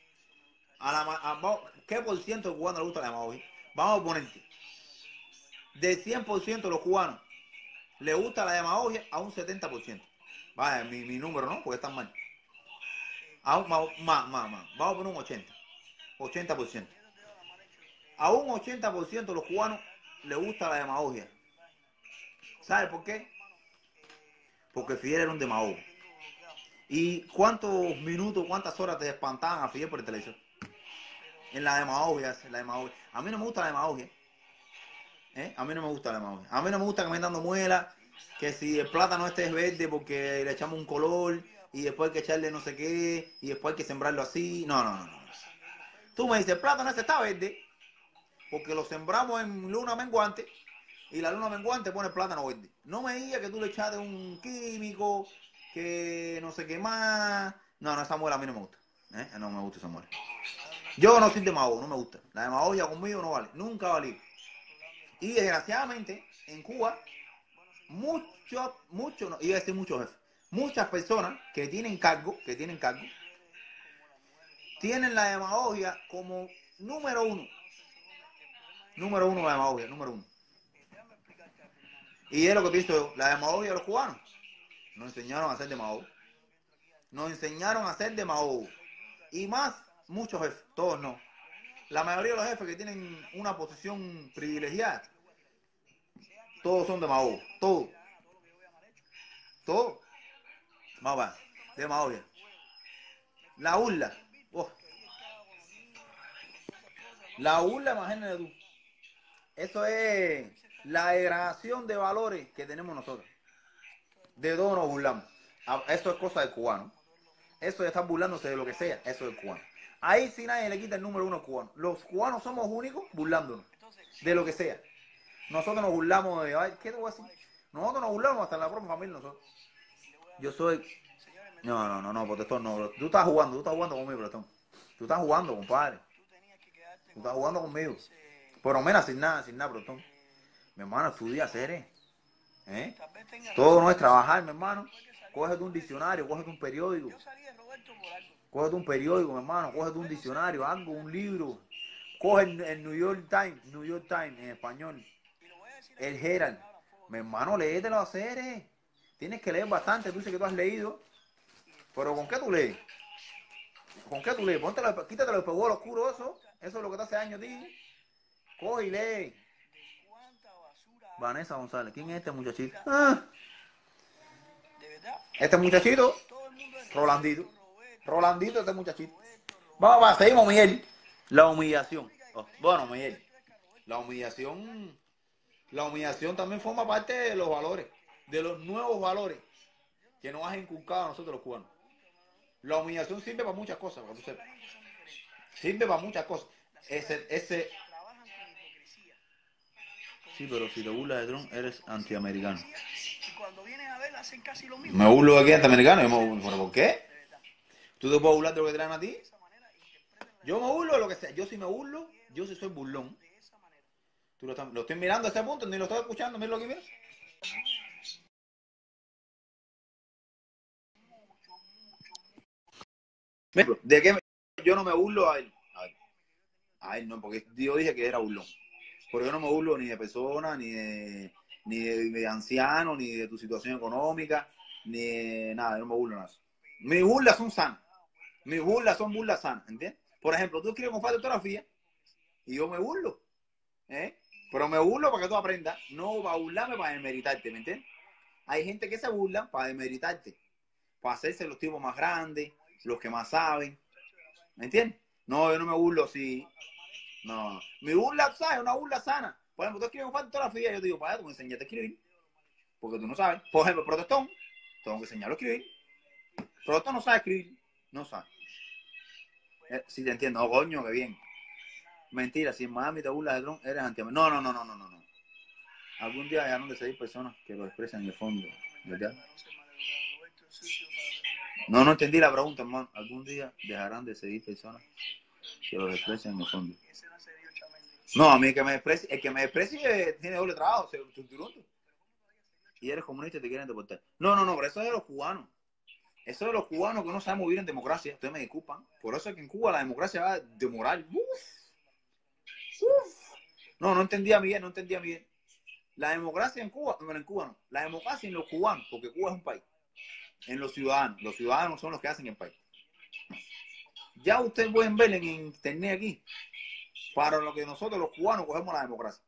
¿Qué por ciento de cubanos les gusta la demagogia? Vamos a ponerte. De 100% de los cubanos le gusta la demagogia a un 70%. Vaya, mi número, ¿no? Porque están mal. Más. Vamos a poner un 80%. A un 80% de los cubanos le gusta la demagogia. ¿Sabes por qué? Porque Fidel era un demagogo. ¿Y cuántos minutos, cuántas horas te espantaban a Fidel por el televisor? En la demagogia. A mí no me gusta la demagogia. A mí no me gusta la demagogia. A mí no me gusta que me estén dando muela, que si el plátano este es verde porque le echamos un color, y después hay que echarle no sé qué, y después hay que sembrarlo así. No. Tú me dices, el plátano este está verde porque lo sembramos en luna menguante, y la luna menguante pone el plátano verde. No me digas que tú le echaste un químico, que no sé qué más. No, esa muela a mí no me gusta. No me gusta esa muela. Yo no soy demagogo, no me gusta. La demagogia conmigo no vale, nunca vale. Y desgraciadamente, en Cuba, muchos jefes, muchas personas que tienen cargo, tienen la demagogia como número uno. Número uno la demagogia, número uno. Y es lo que pienso yo, la demagogia de los cubanos. Nos enseñaron a hacer demagogia. Nos enseñaron a hacer demagogia. Y más, muchos jefes, todos no. La mayoría de los jefes que tienen una posición privilegiada, todos son demagogos. Todos. Todos. Vamos a ver. Demagogia. La burla. Oh. La burla, imagínate tú. Eso es la degradación de valores que tenemos nosotros. De todo nos burlamos. Eso es cosa del cubano. Eso de estar burlándose de lo que sea, eso es cubano. Ahí sí nadie le quita el número uno cubano. Los cubanos somos únicos burlándonos de lo que sea. Nosotros nos burlamos de, ay, ¿qué te voy a decir? Nosotros nos burlamos hasta en la propia familia nosotros. Yo soy... No, protestón, no. Tú estás jugando conmigo, protestón. Tú estás jugando, compadre. Tú estás jugando conmigo. Pero mira, sin nada, protestón. Mi hermano, estudia, seres. Todo no es trabajar, mi hermano. Cógete un diccionario, cógete un periódico. Cógete un periódico, mi hermano. Cógete un diccionario, algo, un libro. Coge el New York Times en español. El Herald. Mi hermano, léetelo a hacer. Tienes que leer bastante. Tú dices que tú has leído. Pero ¿con qué tú lees? ¿Con qué tú lees? Quítate los espejuelos oscuros, eso. Eso es lo que te hace daño a ti. Coge y lee. Vanessa González. ¿Quién es este muchachito? Este muchachito. Rolandito, este muchachito. Vamos, seguimos, Miguel. La humillación. Bueno, Miguel. La humillación también forma parte de los valores, de los nuevos valores que nos han inculcado a nosotros los cubanos. La humillación sirve para muchas cosas, para que tú sepas. Sirve para muchas cosas. Sí, pero si te burlas de Trump, eres antiamericano. ¿Me burlo de aquí antiamericano? ¿Pero por qué? ¿Tú te puedes burlar de lo que te traen a ti? Yo me burlo de lo que sea. Yo si me burlo, yo sí soy burlón. Tú lo estoy mirando a ese punto, ni lo estoy escuchando, mira lo que mira. ¿De qué yo no me burlo a él? A él no, porque yo dije que era burlón. Pero yo no me burlo ni de persona, ni de anciano, ni de tu situación económica, ni de nada, yo no me burlo nada. Mis burlas son sanas. Mis burlas son burlas sanas, ¿entiendes? Por ejemplo, tú escribes con falta de ortografía y yo me burlo. Pero me burlo para que tú aprendas, no para burlarme, para demeritarte, ¿me entiendes? Hay gente que se burla para demeritarte, para hacerse los tipos más grandes, los que más saben, ¿me entiendes? No, yo no me burlo así. No, mi burla, ¿sabes? Es una burla sana. Por ejemplo, tú escribes con falta de ortografía, yo te digo, para tú me enseñaste a escribir, porque tú no sabes. Por ejemplo, protestón, tengo que enseñarlo a escribir. Protestón no sabe escribir, no sabe. Si te entiendo, oh, coño, qué bien. Mentira, si en Miami te burlas de Trump, eres antiamericano. No. Algún día dejarán de seguir personas que lo expresan en el fondo, ¿verdad? No entendí la pregunta, hermano. Algún día dejarán de seguir personas que lo expresen en el fondo. No, a mí el que me desprecie tiene doble trabajo, y eres comunista y te quieren deportar. No, pero eso es de los cubanos. Eso es de los cubanos que no saben vivir en democracia. Ustedes me disculpan. Por eso es que en Cuba la democracia va de moral. No entendía bien, La democracia en Cuba, no, no. La democracia en los cubanos, porque Cuba es un país. En los ciudadanos son los que hacen el país. Ya ustedes pueden ver en internet aquí, para lo que nosotros los cubanos cogemos la democracia.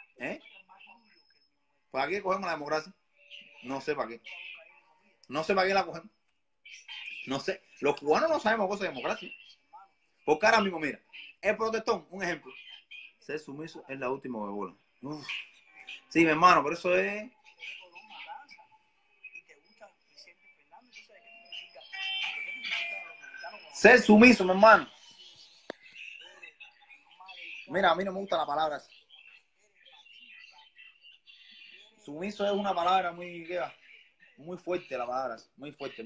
¿Para qué cogemos la democracia? No sé para qué. No sé para qué la cogemos. No sé. Los cubanos no sabemos cosas de democracia. Porque ahora mismo, mira, el protestón, un ejemplo. Ser sumiso es la última bola. Sí, mi hermano, pero eso es... Ser sumiso, mi hermano. Mira, a mí no me gusta la palabra. Sumiso es una palabra muy fuerte, la palabra. Muy fuerte.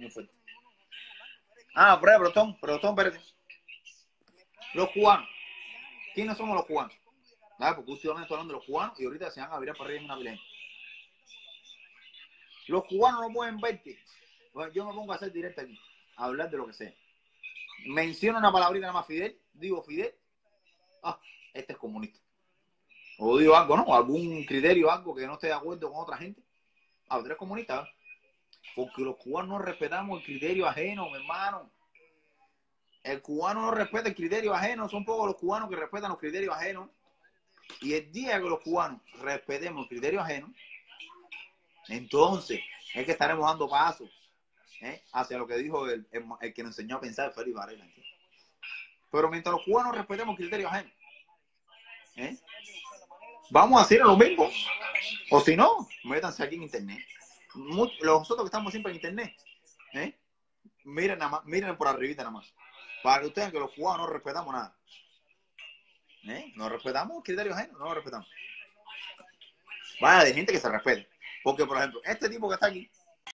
Protestón, espérate. Los cubanos. ¿Quiénes somos los cubanos? Porque últimamente estoy hablando de los cubanos y ahorita se van a virar para arriba en una vilencia. Los cubanos no pueden verte. Bueno, yo me pongo a hacer directo aquí, a hablar de lo que sea. menciono una palabrita nada más, Fidel, digo Fidel, este es comunista. O digo algo, ¿no? Algún criterio, algo que no esté de acuerdo con otra gente. Tú eres comunista, ¿verdad? Porque los cubanos no respetamos el criterio ajeno, mi hermano. El cubano no respeta el criterio ajeno. Son pocos los cubanos que respetan los criterios ajenos. Y el día que los cubanos respetemos el criterio ajeno, entonces es que estaremos dando pasos hacia lo que dijo el que nos enseñó a pensar, Félix Varela. Pero mientras los cubanos respetemos el criterio ajeno, vamos a hacer lo mismo. O si no, métanse aquí en internet. Nosotros que estamos siempre en internet, miren nada más, miren por arribita nada más. Para que ustedes vean que los cubanos no respetamos nada. No respetamos criterios ajenos, no lo respetamos. Vaya de gente que se respete. Porque, por ejemplo, este tipo que está aquí,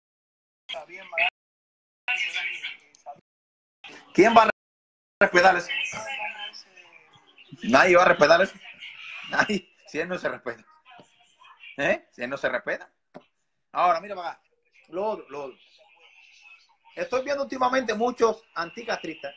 ¿quién va a respetar eso? Nadie va a respetar eso. Nadie, si él no se respeta. Si él no se respeta. Ahora, mira para acá. Lo otro. Estoy viendo últimamente muchos anticastristas.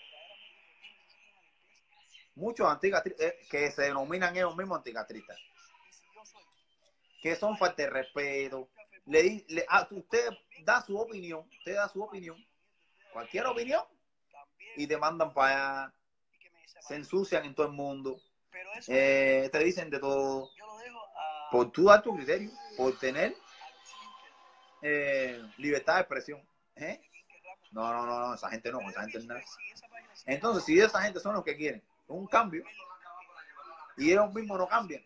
Muchos anticastristas que se denominan ellos mismos anticastristas. Que son falta de respeto. Usted da su opinión. Cualquier opinión. Y te mandan para allá. Se ensucian en todo el mundo. Te dicen de todo. Por tú dar tu criterio. Por tener libertad de expresión. No, esa gente no. Esa gente no. Entonces, si esa gente son los que quieren un cambio y ellos mismos no cambian,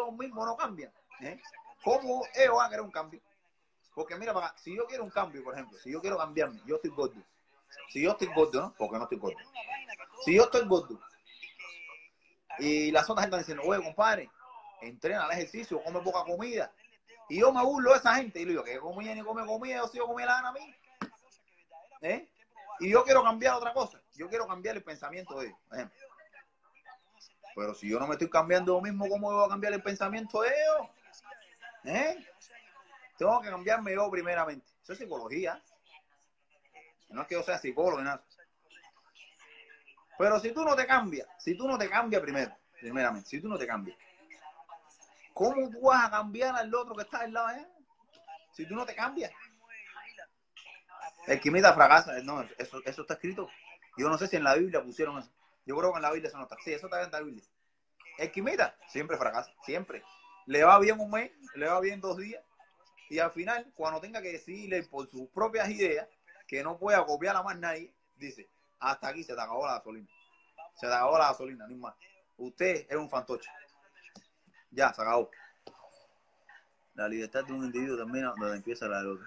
¿cómo ellos van a querer un cambio? Porque mira, si yo quiero un cambio, por ejemplo, si yo quiero cambiarme, yo estoy gordo. Si yo estoy gordo, ¿no? Porque no estoy gordo. Si yo estoy gordo y las otras gente están diciendo, oye, compadre, entrena al ejercicio, come poca comida, y yo me burlo de esa gente y le digo, que comida ni come comida, yo sigo comiendo la gana a mí. Y yo quiero cambiar otra cosa. Yo quiero cambiar el pensamiento de ellos, por ejemplo. Pero si yo no me estoy cambiando yo mismo, ¿cómo voy a cambiar el pensamiento de ellos? Tengo que cambiarme yo primeramente. Eso es psicología. No es que yo sea psicólogo ni nada. Pero si tú no te cambias primeramente, si tú no te cambias, ¿cómo tú vas a cambiar al otro que está al lado allá? Si tú no te cambias. El que imita fracasa. No, eso está escrito. Yo no sé si en la Biblia pusieron eso. Yo creo que en la Biblia eso no está. Sí, eso está en la Biblia. El que imita siempre fracasa, siempre. Le va bien un mes, le va bien 2 días, y al final, cuando tenga que decirle por sus propias ideas que no pueda copiar a más nadie, dice, hasta aquí se te acabó la gasolina. Se te acabó la gasolina, ni más. Usted es un fantoche. Ya, se acabó. La libertad de un individuo termina donde empieza la del otro.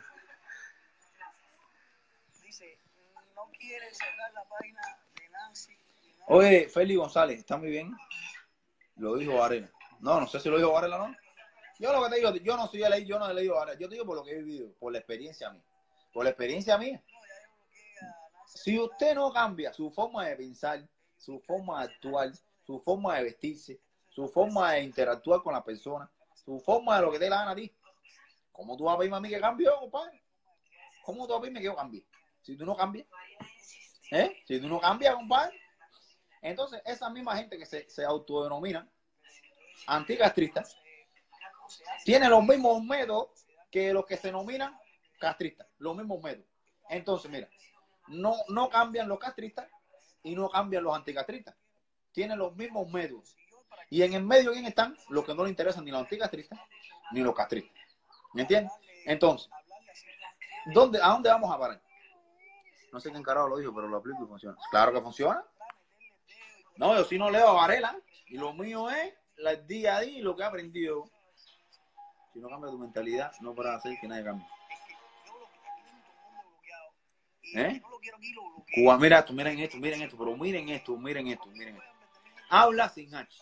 Dice, no quiere cerrar la página de Nancy. Oye, Félix González, está muy bien. Lo dijo Varela. No sé si lo dijo Varela o no. Yo lo que te digo, yo no he leído Varela. Yo te digo por lo que he vivido, por la experiencia mía. Por la experiencia mía. Si usted no cambia su forma de pensar, su forma de actuar, su forma de vestirse, su forma de interactuar con la persona, su forma de lo que te la gana a ti, ¿cómo tú vas a pedirme a mí que cambie, compadre? ¿Cómo tú vas a pedirme que yo cambie? Si tú no cambias. Si tú no cambias, compadre. Entonces, esa misma gente que se autodenomina anticastristas tiene los mismos métodos que los que se denominan castristas, los mismos métodos. Entonces, mira, no cambian los castristas y no cambian los anticastristas. Tienen los mismos métodos. Y en el medio, ¿quién están? Los que no le interesan ni los anticastristas ni los castristas. ¿Me entiendes? Entonces, ¿a dónde vamos a parar? No sé quién carajo lo dijo, pero lo aplico y funciona. Claro que funciona. No, yo sí no leo a Varela. Y lo mío es el día a día y lo que he aprendido. Si no cambia tu mentalidad, no podrás hacer que nadie cambie. Cuba, mira esto, miren esto, pero miren esto. Habla sin H.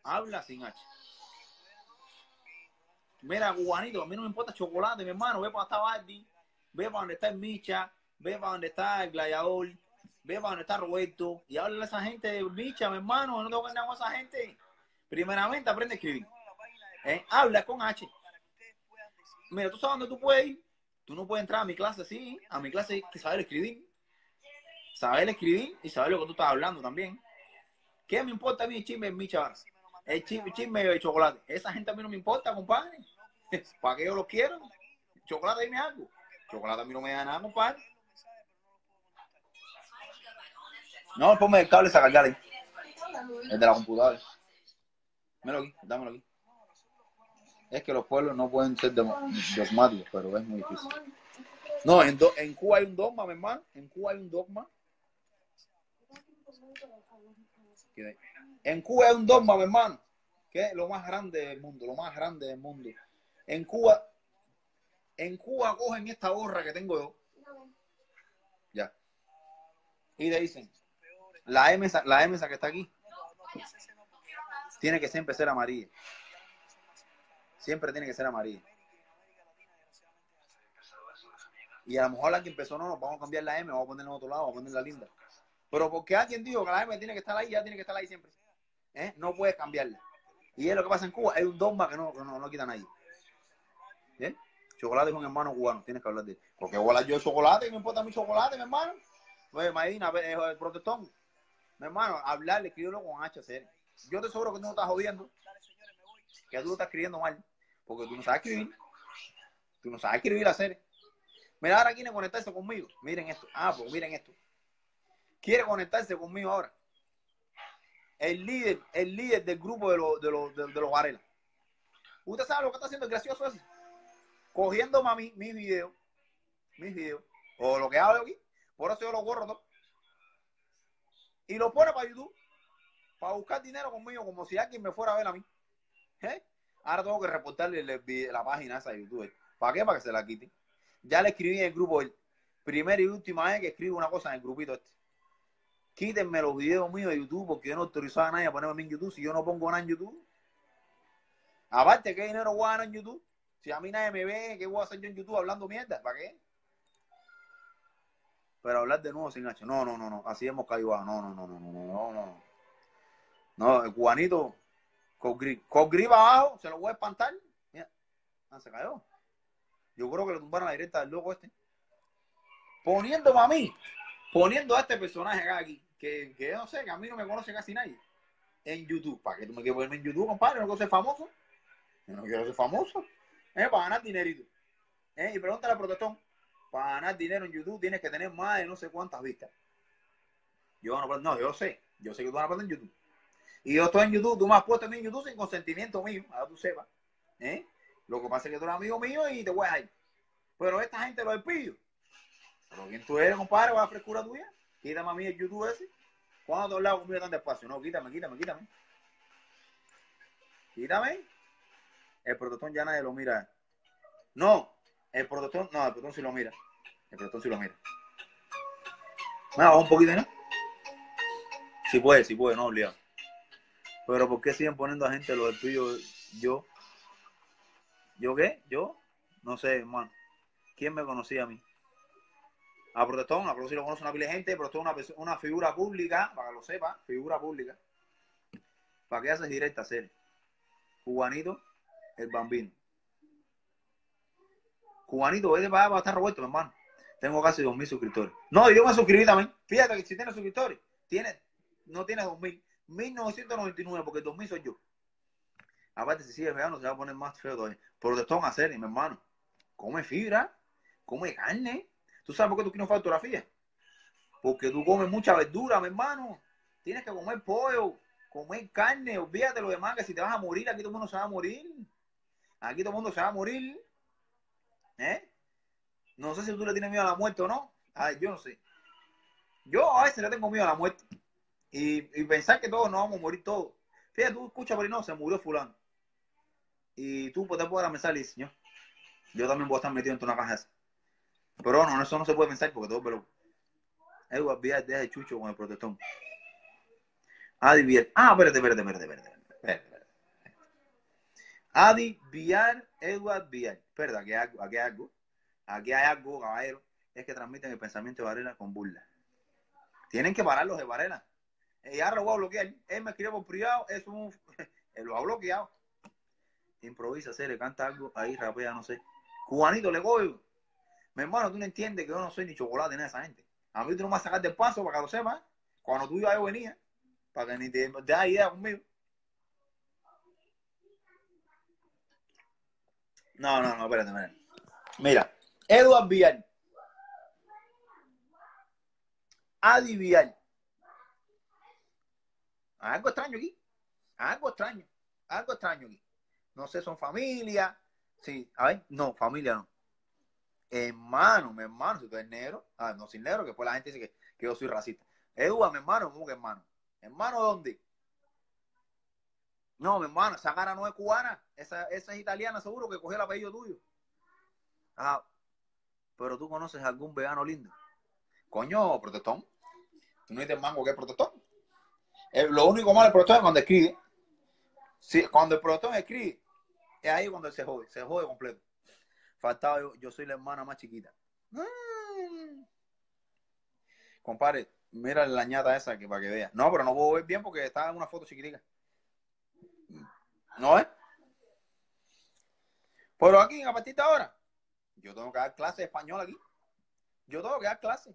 Mira, cubanito, a mí no me importa chocolate, mi hermano. Ve para donde está Bardi, ve para donde está el Micha, ve para donde está el Gladiador, ve para donde está Roberto. Y habla a esa gente de Micha, mi hermano. No tengo que andar con esa gente. Primeramente, aprende a escribir. Habla con H. Mira, tú sabes dónde tú puedes ir. Tú no puedes entrar a mi clase así. A mi clase hay que saber escribir. saber escribir y saber lo que tú estás hablando también. ¿Qué me importa a mí el chisme en mi chaval? El chisme de chocolate. Esa gente a mí no me importa, compadre. ¿Para qué yo lo quiero? Chocolate, dime algo. Chocolate a mí no me da nada, compadre. No, ponme el cable a cargar ahí. El de la computadora. Dámelo aquí, dámelo aquí. Es que los pueblos no pueden ser dogmáticos, pero es muy difícil. No, en Cuba hay un dogma, mi hermano. En Cuba hay un dogma. En Cuba hay un dogma, mi hermano, que es lo más grande del mundo, lo más grande del mundo. En Cuba cogen esta gorra que tengo yo. Ya. Y le dicen, la M que está aquí, tiene que siempre ser amarilla. Siempre tiene que ser amarilla. Y a lo mejor alguien empezó, no, vamos a cambiar la M, vamos a ponerla en otro lado, vamos a poner la linda. Pero porque alguien dijo que la M tiene que estar ahí, ya tiene que estar ahí siempre. No puedes cambiarla. Y es lo que pasa en Cuba, es un dogma que no quita nadie. ¿Bien? Chocolate es un hermano cubano, tienes que hablar de él. Porque voy a hablar yo de chocolate, me importa mi chocolate, mi hermano. Pues Medina, el protestón. Mi hermano, hablarle, escribirlo con HCR. Yo te aseguro que tú no estás jodiendo, que tú lo estás escribiendo mal, porque tú no sabes escribir. Tú no sabes escribir la serie. Mira, ahora quiere conectarse conmigo. Miren esto. Pues miren esto. Quiere conectarse conmigo ahora. El líder del grupo de los Varela. ¿Usted sabe lo que está haciendo el gracioso ese? Cogiendo mis videos, o lo que hago aquí, por eso yo lo borro todo. Y lo pone para YouTube, para buscar dinero conmigo, como si alguien me fuera a ver a mí. Ahora tengo que reportarle la página esa de YouTube. ¿Para qué? Para que se la quiten. Ya le escribí en el grupo él. Primera y última vez que escribo una cosa en el grupito este. Quítenme los videos míos de YouTube porque yo no autorizaba a nadie a ponerme en YouTube si yo no pongo nada en YouTube. Aparte, ¿qué dinero voy a ganar en YouTube? Si a mí nadie me ve, ¿qué voy a hacer yo en YouTube hablando mierda? ¿Para qué? Pero hablar de nuevo sin H. No. Así hemos caído. No. No, el cubanito con grip abajo, se lo voy a espantar. Mira, se cayó. Yo creo que le tumbaron la directa del loco este. Poniéndome a mí, poniendo a este personaje acá aquí, que yo no sé, que a mí no me conoce casi nadie, en YouTube. ¿Para qué tú me quieres ponerme en YouTube, compadre? ¿No quiero ser famoso? Yo no quiero ser famoso. Para ganar dinerito. Y pregúntale al protestón. Para ganar dinero en YouTube tienes que tener más de no sé cuántas vistas. Yo sé que tú vas a aprender en YouTube. Y yo estoy en YouTube, tú me has puesto en YouTube sin consentimiento mío, ahora tú sepas. Lo que pasa es que tú eres amigo mío y te voy a dejar. Pero esta gente lo despillo. ¿Pero quién tú eres, compadre? ¿Vas a frescura tuya? Quítame a mí el YouTube ese. ¿Cuándo te has hablado conmigo tan despacio? No, quítame. Quítame. El protestón ya nadie lo mira. No, el protestón sí lo mira. Me bajó un poquito, ¿no? Si puede, no obligado. Pero ¿por qué siguen poniendo a gente lo del tuyo? ¿Yo qué? ¿Yo? No sé, hermano. ¿Quién me conocía a mí? A protestón sí lo conoce una pila de gente, pero esto es una figura pública, para que lo sepa, figura pública. ¿Para qué haces directa serie? Cubanito, el bambino. Cubanito, vete para allá para estar revuelto, mi hermano. Tengo casi 2.000 suscriptores. No, yo me suscribí también. Fíjate que si tienes suscriptores, no tienes 2.000. 1.999, porque 2.000 soy yo. Aparte, si sigues vegano, se va a poner más feo todavía. Protestón a serie, mi hermano. Come fibra, come carne. ¿Tú sabes por qué tú quieres fotografía? Porque tú comes mucha verdura, mi hermano. Tienes que comer pollo, comer carne. Olvídate lo demás, que si te vas a morir, aquí todo el mundo se va a morir. Aquí todo el mundo se va a morir. No sé si tú le tienes miedo a la muerte o no. Ay, yo no sé. Yo a veces le tengo miedo a la muerte. Y pensar que todos nos vamos a morir todos. Fíjate, tú escuchas, pero no, se murió fulano. Y tú pues, te puedes pensar y dices, yo también voy a estar metido en una caja esa. Pero no, eso no se puede pensar porque todo es veloz. Edward Villar deja de chucho con el protestón. Adi Villar. Espérate. Adi Villar, Edward Villar. Espera, aquí hay algo. Aquí hay algo, caballero. Es que transmiten el pensamiento de Varela con burla. Tienen que parar los de Varela. Y ahora lo voy a bloquear. Él me escribió por privado. Él lo ha bloqueado. Improvisa, se le canta algo. Ahí rapea, no sé. Cubanito, le cojo. Mi hermano, tú no entiendes que yo no soy ni chocolate ni esa gente. A mí tú no me vas a sacar del paso para que lo sepas. Cuando tú y yo venía, para que ni te das idea conmigo. No, espérate. Mira, Eduard Villar, Adi Villar. Algo extraño aquí. Algo extraño aquí. No sé, son familia. Sí, a ver, no, familia no. Hermano, mi hermano, si tú eres negro. Ah, no, sin negro, que después la gente dice que yo soy racista. Eduard, mi hermano, ¿cómo que hermano? ¿Hermano dónde? No, mi hermano, esa cara no es cubana. Esa es italiana, seguro, que cogió el apellido tuyo. Ah, pero tú conoces algún vegano lindo. Coño, protestón. Tú no dices mango que es protestón. Lo único malo del protestón es cuando escribe. Sí, cuando el protestón escribe, es ahí cuando él se jode completo. Faltaba yo soy la hermana más chiquita. Compadre, mira la ñata esa que para que veas. No, pero no puedo ver bien porque está en una foto chiquitica. ¿No es? Pero aquí, a partir de ahora, yo tengo que dar clase de español aquí. Yo tengo que dar clase.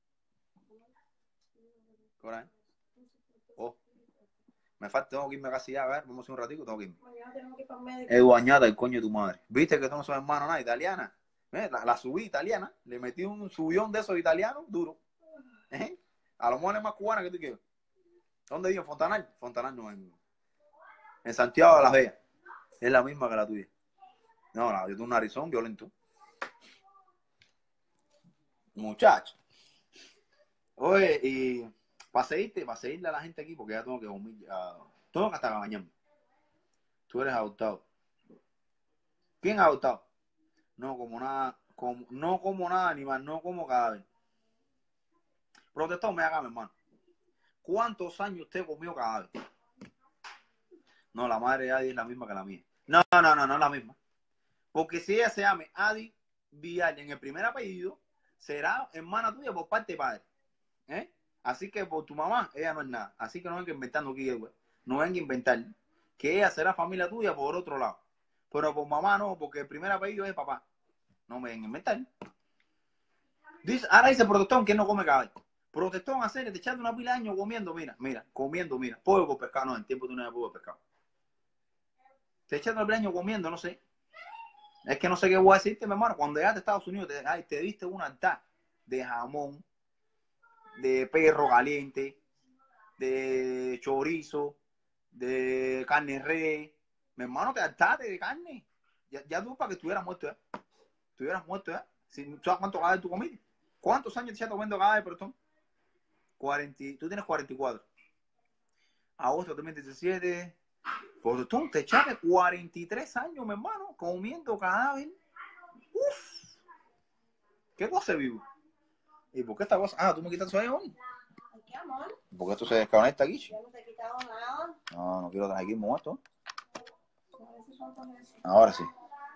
¿Qué hora es? Oh, me falta, tengo que irme casi ya, a ver, vamos a hacer un ratito, tengo que irme. Eduañata, el coño de tu madre. ¿Viste que tú no sos hermano nada, italiana? La subí italiana, le metí un subión de esos italianos, duro. A lo mejor es más cubana que tú quieres. ¿Dónde vive? Fontanal. Fontanal no, en Santiago de las Vegas. Es la misma que la tuya. No, yo tengo un narizón violento. Muchacho. Oye, y para seguirle a la gente aquí, porque ya tengo que dormir. Tengo que hasta bañarme. Tú eres adoptado. ¿Quién adoptado? No como nada, no como nada animal, no como cadáver. Protestón, me haga, mi hermano. ¿Cuántos años usted comió cadáver? No, la madre de Adi es la misma que la mía. No es la misma. Porque si ella se llama Adi Villar en el primer apellido, será hermana tuya por parte de padre. Así que por tu mamá, ella no es nada. Así que no venga inventando aquí, güey. No venga a inventar que ella será familia tuya por otro lado. Pero por mamá no, porque el primer apellido es papá. No me venga a inventar. Ahora dice protestón que no come caballo. Protestón hacer, te echando una pila de años comiendo, comiendo. Pollo por pescado, no, en tiempo tú no eres pollo por pescado. Te echando una pila de años comiendo, no sé. Es que no sé qué voy a decirte, mi hermano. Cuando llegaste a Estados Unidos, te diste una altar de jamón, de perro caliente, de chorizo, de carne res. Mi hermano, te hartaste de carne. Ya tú para que estuvieras muerto, ¿eh? Estuvieras muerto, ¿eh? ¿Sabes cuánto cadáver tú comiste? ¿Cuántos años te echaste comiendo cadáver, perdón? 40, tú tienes 44. Agosto de 2017. Pues tú te echaste 43 años, mi hermano, comiendo cadáver. Uf. ¿Qué cosa vivo? ¿Y por qué esta cosa? Ah, tú me quitas eso ahí, hombre. ¿Qué, amor? ¿Por qué esto se desconecta aquí? Yo no te he quitado nada. No quiero tener aquí muerto. Ahora sí.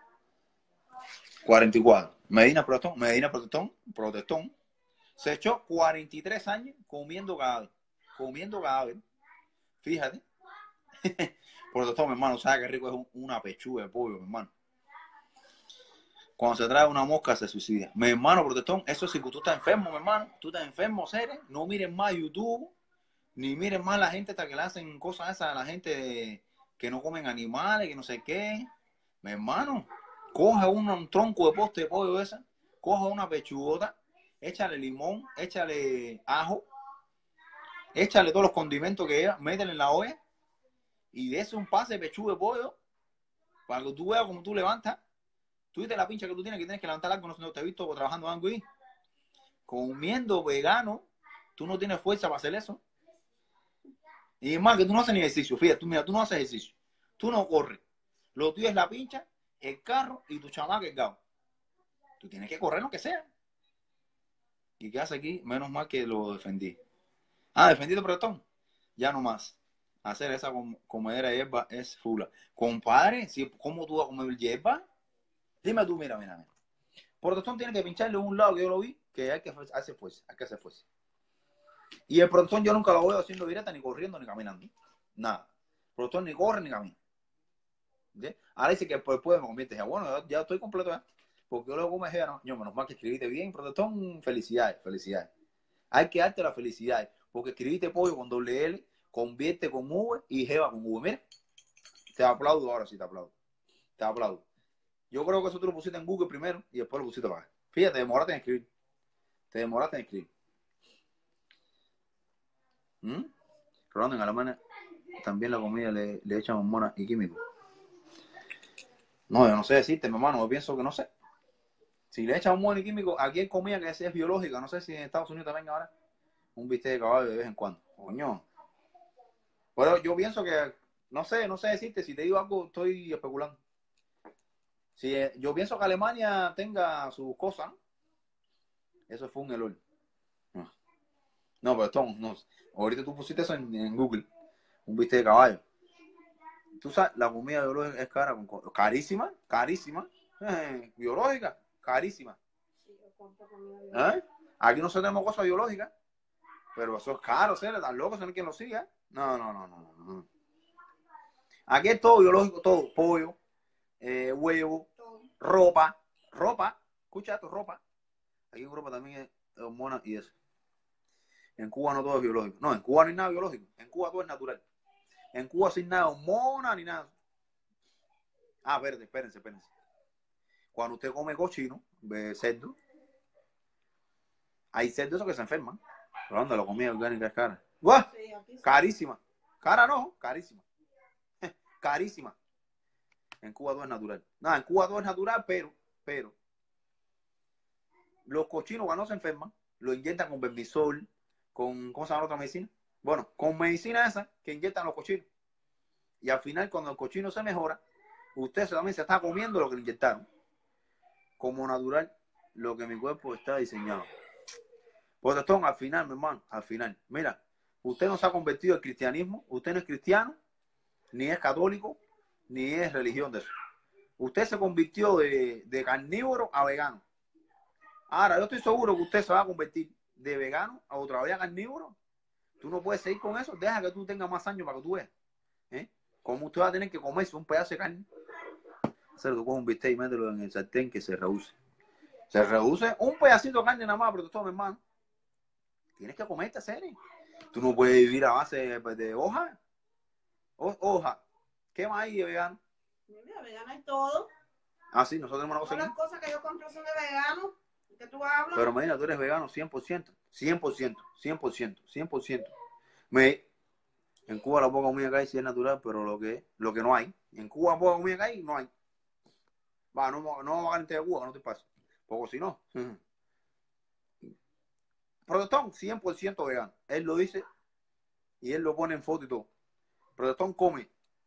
44. Medina Protestón. Se echó 43 años comiendo cadáver. Fíjate. Protestón, mi hermano, ¿sabes qué rico es una pechuga de pollo, mi hermano? Cuando se trae una mosca se suicida. Mi hermano, protestón, eso sí que tú estás enfermo, mi hermano. Tú estás enfermo, seres. No miren más YouTube, ni miren más la gente hasta que le hacen cosas esas a la gente que no comen animales, que no sé qué. Mi hermano, coge un tronco de poste de pollo esa, coge una pechugota, échale limón, échale ajo, échale todos los condimentos que lleva, métele en la olla y de eso un pase de pechuga de pollo para que tú veas cómo tú levantas. Tú dices la pincha que tú tienes que levantar algo, no te he visto trabajando algo ahí. Comiendo vegano, tú no tienes fuerza para hacer eso. Y es más, que tú no haces ni ejercicio. Fíjate, tú no haces ejercicio. Tú no corres. Lo tuyo es la pincha, el carro y tu chamaca el gao. Tú tienes que correr lo que sea. ¿Y qué hace aquí? Menos mal que lo defendí. Defendí tu protón. Ya no más. Hacer esa comedera de hierba es fula. Compadre, ¿cómo tú vas a comer hierba? Dime tú, mira. Protestón tiene que pincharle un lado que yo lo vi, que hay que hacer fuerza, Y el protestón yo nunca lo veo haciendo directa, ni corriendo, ni caminando. Nada. Protestón ni corre, ni camina. ¿Sí? Ahora dice que después me convierte. Bueno, ya estoy completo, ¿eh? Porque yo luego me dije, no, yo menos mal que escribiste bien, protestón, felicidades. Hay que darte la felicidad. Porque escribiste pollo con doble L, convierte con V y jeva con V. Mira, te aplaudo ahora sí, te aplaudo. Te aplaudo. Yo creo que eso tú lo pusiste en Google primero y después lo pusiste para acá. Fíjate, demoraste en escribir. Te demoraste en escribir. Rolando, en Alemania también la comida le echan hormonas y químicos. No, yo no sé decirte, mi hermano. Yo pienso que no sé. Si le echan hormonas y químicos, aquí hay comida que es biológica. No sé si en Estados Unidos también ahora un bistec de caballo de vez en cuando. Coño. Pero yo pienso que, no sé decirte. Si te digo algo, estoy especulando. Si, yo pienso que Alemania tenga sus cosas, ¿no? Eso fue un error. No, pero Tom, no. Ahorita tú pusiste eso en Google. Un bistec de caballo. Tú sabes, la comida biológica es cara, carísima, carísima. Biológica, carísima. Sí, yo compro comida biológica. ¿Eh? Aquí nosotros tenemos cosas biológicas, pero eso es caro, ¿sabes? Tan loco, no hay quien lo siga. No. Aquí es todo biológico, todo. Pollo, huevo, Todo. ropa. Escucha esto, ropa. Aquí en Europa también es hormonas y eso. En Cuba no todo es biológico. No, en Cuba no hay nada biológico. En Cuba todo es natural. En Cuba sin nada de hormonas ni nada. Ah, espérense. Cuando usted come cochino, cerdo, hay cerdos que se enferman. Pero ¿dónde la comida orgánica es cara? ¡Guau! Sí, aquí sí. Carísima. Cara no, carísima. Carísima. En Cuba todo es natural. No, en Cuba todo es natural, pero los cochinos cuando se enferman, lo inyectan con vermisol, con, ¿cómo se llama la otra medicina? Bueno, con medicina esa que inyectan los cochinos. Y al final, cuando el cochino se mejora, usted también se está comiendo lo que le inyectaron. Como natural, lo que mi cuerpo está diseñado. Protestón, al final, mi hermano, al final. Mira, usted no se ha convertido al cristianismo, usted no es cristiano, ni es católico, ni es religión de eso. Usted se convirtió de carnívoro a vegano. Ahora, yo estoy seguro que usted se va a convertir de vegano a otra vez a carnívoro. Tú no puedes seguir con eso. Deja que tú tengas más años para que tú veas. ¿Cómo usted va a tener que comerse un pedazo de carne? Hacer tú coges un bistec y mételo en el sartén que se reduce. Se reduce un pedacito de carne nada más, protestón, mi hermano. Tienes que comerte, serie. Tú no puedes vivir a base de hoja. Hoja. ¿Qué más hay de vegano? Mira, vegano hay todo. Ah, sí, nosotros tenemos una cosa Todas las aquí. cosas que yo compro son de vegano. ¿Qué tú hablas? Pero Medina, tú eres vegano 100%. 100%. En Cuba la poca comida que hay sí es natural, pero lo que no hay. En Cuba poca comida que hay, no hay. Va, no vamos a ganar de Cuba, no te pases. Porque si no. Protestón, 100% vegano. Él lo dice y él lo pone en foto y todo. Protestón come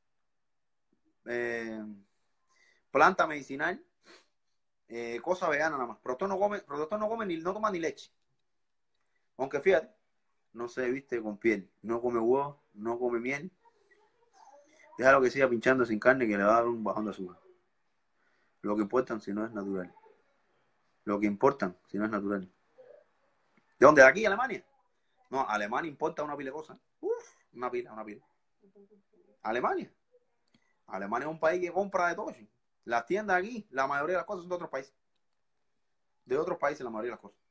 planta medicinal, cosa vegana nada más. Protestón no come ni, no toma ni leche. Aunque fíjate, no se viste con piel. No come huevo, no come miel. Déjalo que siga pinchando sin carne que le va a dar un bajón de azúcar. Lo que importan si no es natural. Lo que importan si no es natural. ¿De dónde? ¿De aquí, Alemania? No, Alemania importa una pila de cosas. Una pila. Alemania es un país que compra de todo. Las tiendas aquí, la mayoría de las cosas son de otros países. De otros países la mayoría de las cosas.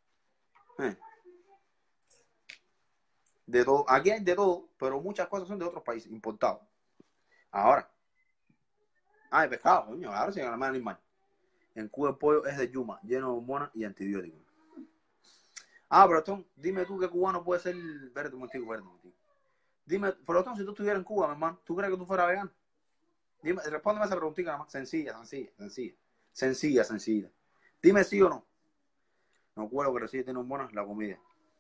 De todo. Aquí hay de todo, pero muchas cosas son de otros países, importados. Ahora. De pescado, coño. Ahora sí en Alemania no hay mal. En Cuba el pollo es de yuma, lleno de hormonas y antibióticos. Pero Tom, dime tú qué cubano puede ser. Espérate un momentico. Dime, pero Tom, si tú estuvieras en Cuba, mi hermano, ¿tú crees que tú fueras vegano? Dime, respóndeme esa preguntita nada más. Sencilla. Dime sí o no. No, Cuba lo que recibe tiene hormonas, la comida.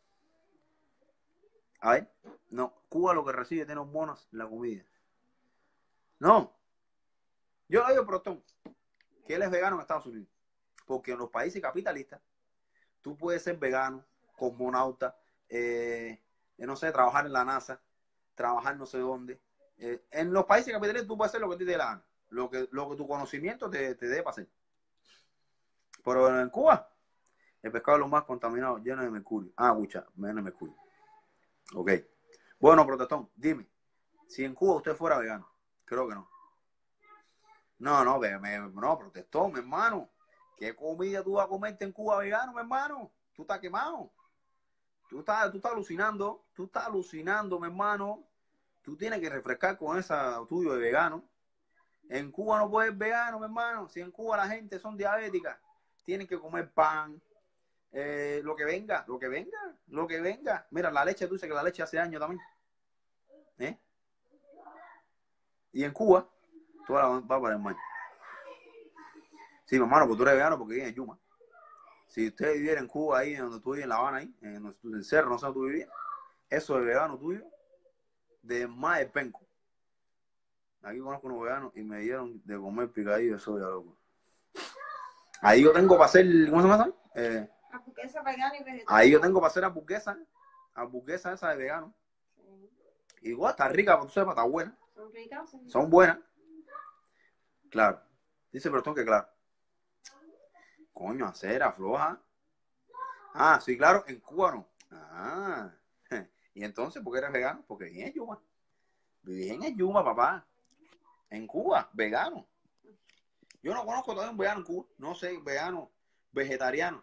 A ver, no, Cuba lo que recibe tiene hormonas, la comida. No. Yo le digo, Protón, que él es vegano en Estados Unidos. Porque en los países capitalistas, tú puedes ser vegano, cosmonauta, no sé, trabajar en la NASA, trabajar no sé dónde. En los países capitalistas tú puedes hacer lo que te dé la gana. Lo que tu conocimiento te dé para hacer. Pero en Cuba, el pescado es lo más contaminado, lleno de mercurio. Escucha, lleno de mercurio. Ok. Bueno, Protestón, dime, si en Cuba usted fuera vegano, creo que no. No, Protestón, mi hermano. ¿Qué comida tú vas a comerte en Cuba vegano, mi hermano? Tú estás quemado. Tú estás alucinando, mi hermano. Tú tienes que refrescar con esa tuyo de vegano. En Cuba no puedes vegano, mi hermano. Si en Cuba la gente son diabéticas, tienen que comer pan, lo que venga, lo que venga, lo que venga. Mira, la leche, tú dices que la leche hace daño también. Y en Cuba, tú vas para el mar. Sí, mi hermano, pues tú eres vegano porque vives en Yuma. Si usted viviera en Cuba, ahí donde tú vives, en La Habana, ahí, en el cerro, no sé dónde tú vivías, eso de vegano tuyo, de más el penco. Aquí conozco unos veganos y me dieron de comer picadillo de soya, loco. Ahí yo tengo para hacer, ¿cómo se llama? Hamburguesa vegana y vegetariana. Ahí yo tengo para hacer hamburguesa esa de vegano. Sí. Igual, está rica, pero tú sepas, está buena. Son ricas. Son buenas. Claro. Dice Bertón que claro. Coño, acera, floja. Ah, sí, claro, en Cuba no. Ah. Y entonces, ¿por qué eres vegano? Porque viví en Yuma. Viví en Yuma, papá. En Cuba, vegano. Yo no conozco todavía un vegano en Cuba. No sé, vegano, vegetariano.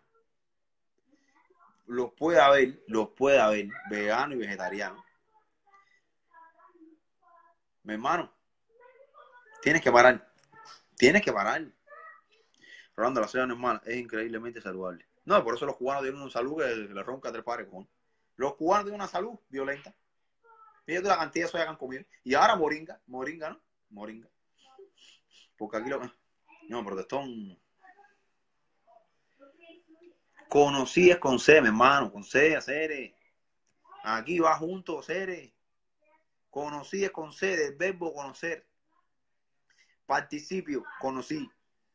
Los puede haber, vegano y vegetariano. Mi hermano, tienes que parar. Rolando, la soya normal es increíblemente saludable. No, por eso los cubanos tienen una salud que le ronca 3 pares, con. Los cubanos tienen una salud violenta. Fíjate la cantidad de soya que han comido. Y ahora moringa, ¿no? Moringa. Porque aquí no, protestón. Conocí es con C, mi hermano, con C, Cere. Aquí va junto, Cere. Conocí es con C, del verbo conocer. Participio, conocí.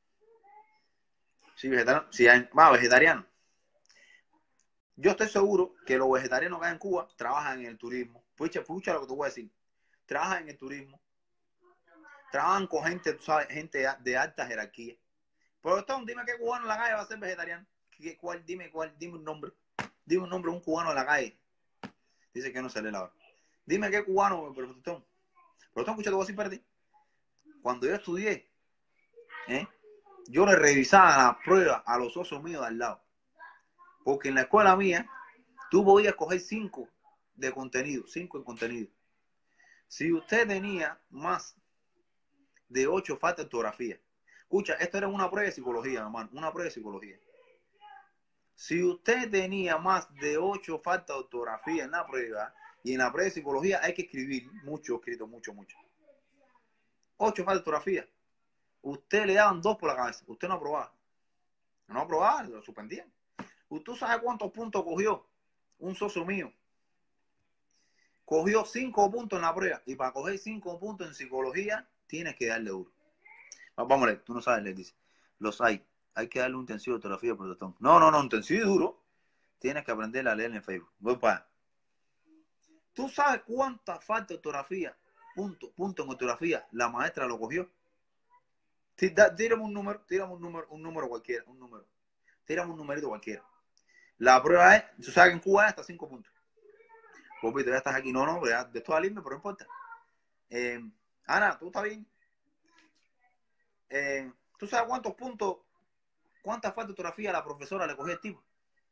Sí, vegetariano. Yo estoy seguro que los vegetarianos que hay en Cuba trabajan en el turismo. Pucha lo que te voy a decir. Trabajan en el turismo. Trabajan con gente, tú sabes, gente de alta jerarquía. Pero Tom, dime qué cubano en la calle va a ser vegetariano. Dime un nombre. Dime un nombre de un cubano en la calle. Dice que no se lee la hora. Dime qué cubano, pero Tom, escucha, te voy a decir, perdí. Cuando yo estudié, yo le revisaba las pruebas a los socios míos de al lado. Porque en la escuela mía, tú podías coger 5 de contenido, 5 en contenido. Si usted tenía más de 8 faltas de ortografía, escucha, esto era una prueba de psicología, hermano, una prueba de psicología. Si usted tenía más de 8 faltas de ortografía en la prueba, y en la prueba de psicología hay que escribir mucho, 8 faltas de ortografía. Usted le daban 2 por la cabeza. Usted no aprobaba. No aprobaba, lo suspendían. ¿Usted sabe cuántos puntos cogió un socio mío? Cogió 5 puntos en la prueba. Y para coger 5 puntos en psicología, tienes que darle duro. Vamos a leer, tú no sabes leer, dice. Los hay. Hay que darle un intensivo de ortografía, protestón. No, intensivo y duro. Tienes que aprender a leer en Facebook. Voy para. ¿Tú sabes cuántas faltas de ortografía, punto en ortografía, la maestra lo cogió? Tírame un número cualquiera, Tírame un numerito cualquiera. La prueba es, tú sabes que en Cuba es hasta 5 puntos. Popito, ya estás aquí. No, ya de esto al irme, pero no importa. Ana, ¿tú estás bien? ¿Tú sabes cuántas faltas de ortografía la profesora le cogió al tipo?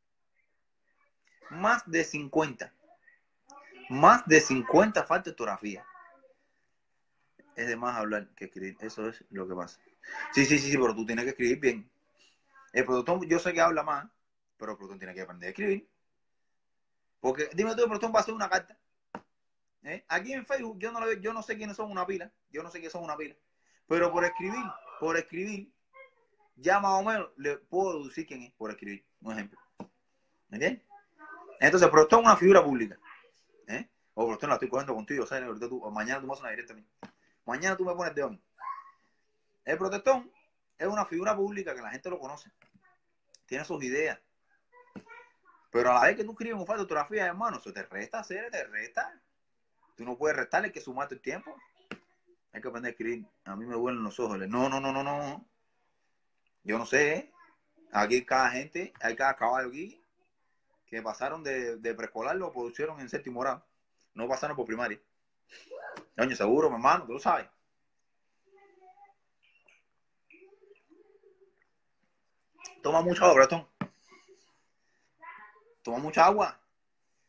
Más de 50. Más de 50 faltas de ortografía. Es de más hablar que escribir. Eso es lo que pasa. Sí, pero tú tienes que escribir bien. El protón, yo sé que habla más, pero el protón tiene que aprender a escribir. Porque, dime tú, el protón va a hacer una carta. Aquí en Facebook yo no sé quiénes son una pila. Pero por escribir, ya más o menos le puedo deducir quién es por escribir. Un ejemplo. ¿Me entiendes? Entonces, el protón es una figura pública. O protón la estoy cogiendo contigo, ¿sabes? O mañana tú me haces una directa a mí. Mañana tú me pones de hoy. El protestón es una figura pública que la gente lo conoce. Tiene sus ideas. Pero a la vez que tú escribes un falta de ortografía, hermano, se te resta. Tú no puedes restarle, hay que sumarte el tiempo. Hay que aprender a escribir. A mí me duelen los ojos. No. Yo no sé. Aquí hay cada caballo aquí que pasaron de preescolar, lo pusieron en séptimo grado. No pasaron por primaria. Coño, seguro, mi hermano, tú lo sabes. Toma mucha agua, Bretón. Toma mucha agua.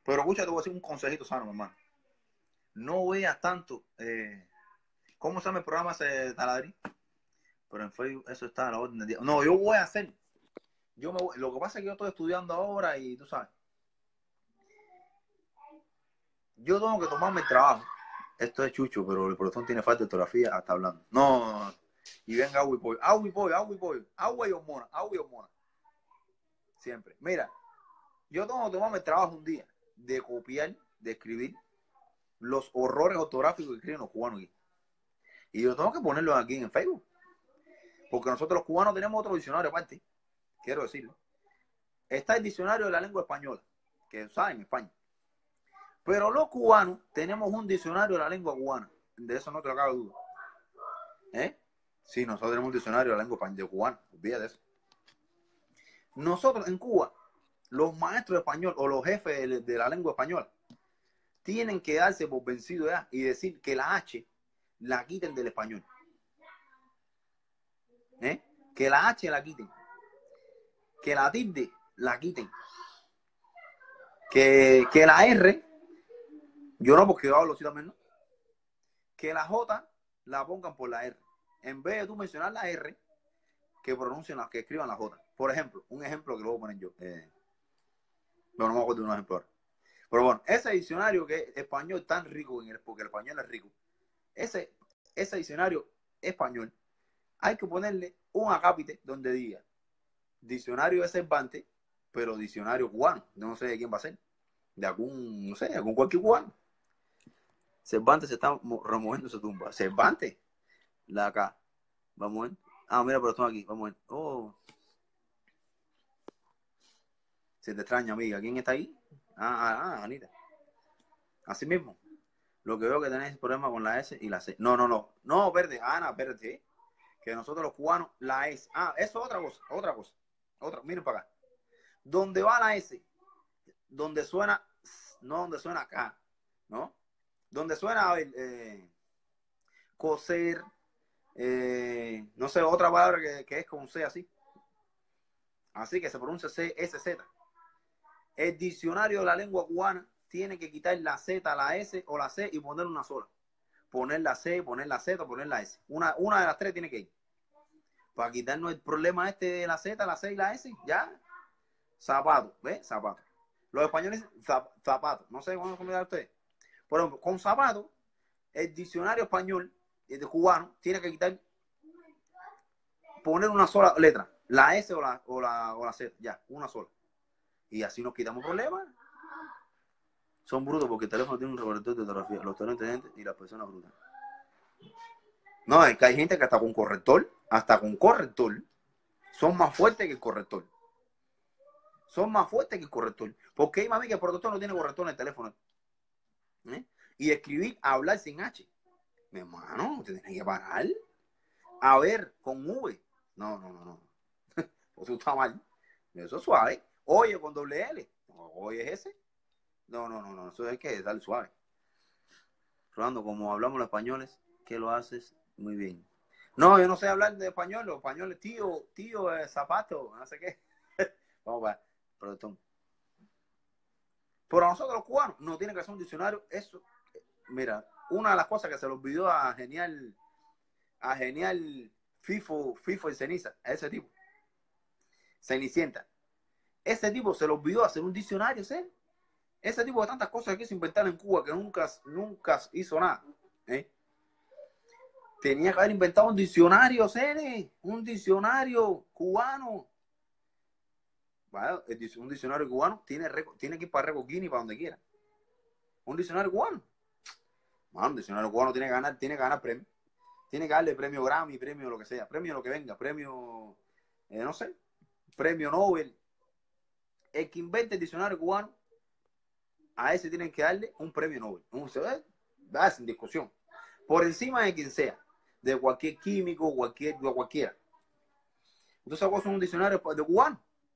Pero escucha, te voy a decir un consejito sano, mi hermano. No veas tanto, ¿cómo se llama el programa ese taladrí? Pero en Facebook eso está a la orden del día. No, yo voy a hacer. Lo que pasa es que yo estoy estudiando ahora y tú sabes. Yo tengo que tomarme el trabajo. Esto es chucho, pero el profesor tiene falta de ortografía hasta hablando. No. Y venga agua y pollo. Agua y pollo, agua y pollo. Agua y hormona, agua y hormona. Siempre. Mira, yo tengo que tomarme el trabajo un día de copiar, de escribir los horrores ortográficos que escriben los cubanos aquí. Y yo tengo que ponerlos aquí en Facebook. Porque nosotros los cubanos tenemos otro diccionario aparte. Quiero decirlo. Está el diccionario de la lengua española, que saben en España. Pero los cubanos tenemos un diccionario de la lengua cubana. De eso no te lo cabe duda. Sí, nosotros tenemos un diccionario de la lengua cubana. Olvídate de eso. Nosotros en Cuba, los maestros de español o los jefes de la lengua española tienen que darse por vencido ya y decir que la H la quiten del español. Que la H la quiten. Que la tilde la quiten. Que la R, yo no porque yo hablo así también, ¿no? Que la J la pongan por la R. En vez de tú mencionar la R, que pronuncien que escriban la J. Por ejemplo, un ejemplo que lo voy a poner yo. No me acuerdo de un ejemplo ahora. Pero bueno, ese diccionario que es español tan rico, porque el español es rico, ese diccionario español, hay que ponerle un acápite donde diga diccionario de Cervantes, pero diccionario cubano. No sé de quién va a ser. De algún, no sé, de algún cualquier cubano. Cervantes se está removiendo su tumba. Cervantes, la acá. Vamos a ver. Ah, mira, pero están aquí. Vamos a ver. Oh. Se te extraña, amiga. ¿Quién está ahí? Anita. Así mismo. Lo que veo que tenéis problema con la S y la C. No. No, verde. Ana, espérate. Que nosotros los cubanos, la S. Eso es otra cosa. Miren para acá. Donde va la S, donde suena, no donde suena acá, ¿no? Donde suena, a ver, coser, no sé, otra palabra que es con C así. Así que se pronuncia CSZ. El diccionario de la lengua cubana tiene que quitar la Z, la S o la C y poner una sola. Poner la C, poner la Z, poner la S. Una de las tres tiene que ir. Para quitarnos el problema de la Z, la C y la S, ya. Zapato, ¿ves? Zapato. Los españoles dicen zapato. No sé cómo comunicar ustedes. Por ejemplo, con zapato, el diccionario español, el de cubano, tiene que quitar, poner una sola letra. La S o la Z, ya, una sola. Y así nos quitamos problemas. Son brutos porque el teléfono tiene un recorrector de ortografía. Los inteligentes y las personas brutas. No, es que hay gente que hasta con corrector, son más fuertes que el corrector. Son más fuertes que el corrector. ¿Por qué, mami, que el corrector no tiene corrector en el teléfono? Y escribir, hablar sin H. Mi hermano, te tienes que parar. A ver, con V. No. Eso está mal. Eso es suave. Oye, con doble L. Oye, es ese. No. Eso hay que darle suave. Rolando, como hablamos los españoles, ¿qué lo haces? Muy bien. No, yo no sé hablar de español. Los españoles, tío, zapato, no sé qué. Vamos a ver. Perdón. Pero a nosotros los cubanos no tiene que ser un diccionario. Eso, mira, una de las cosas que se le olvidó a genial FIFO y Ceniza, a ese tipo, Cenicienta, ese tipo se le olvidó hacer un diccionario, ¿sí? Ese tipo de tantas cosas que quiso inventar en Cuba que nunca hizo nada, tenía que haber inventado un diccionario, ¿sí? Un diccionario cubano. Bueno, un diccionario cubano tiene que ir para récord Guinness para donde quiera. Un diccionario cubano. Bueno, un diccionario cubano tiene que ganar premio. Tiene que darle premio Grammy, premio lo que sea, premio lo que venga, premio, no sé, premio Nobel. El que invente el diccionario cubano, a ese tienen que darle un premio Nobel. Sin discusión. Por encima de quien sea, de cualquier químico, cualquiera. Entonces, ¿cuál es un diccionario de cubano?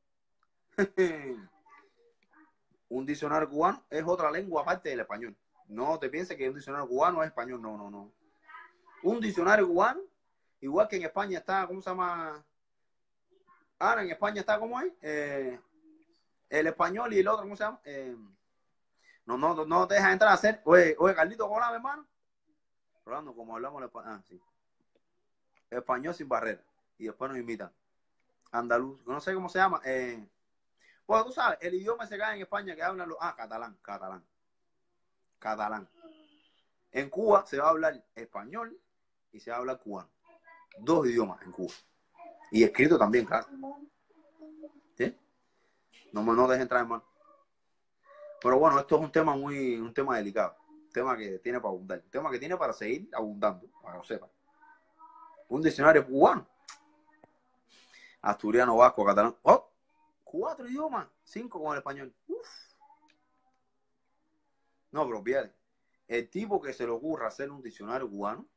Un diccionario cubano es otra lengua aparte del español. No te pienses que un diccionario cubano es español. No. Un diccionario cubano, igual que en España está, ¿cómo se llama? Ahora en España está, ¿cómo es? El español y el otro, ¿cómo se llama? No te dejan entrar a hacer. Oye, Carlito, hola, mi hermano. Rolando, como hablamos el español. Ah, sí. Español sin barrera. Y después nos invitan. Andaluz, no sé cómo se llama. Bueno, tú sabes, el idioma se cae en España que hablan los. Ah, catalán. En Cuba se va a hablar español y se va a hablar cubano. 2 idiomas en Cuba. Y escrito también, claro. ¿Sí? No dejes entrar, hermano. Pero bueno, esto es un tema delicado. Un tema que tiene para abundar. Un tema que tiene para seguir abundando, para que lo sepan. Un diccionario cubano. Asturiano, vasco, catalán. ¡Oh! 4 idiomas. 5 con el español. Uf. No, pero fíjate. El tipo que se le ocurra hacer un diccionario cubano,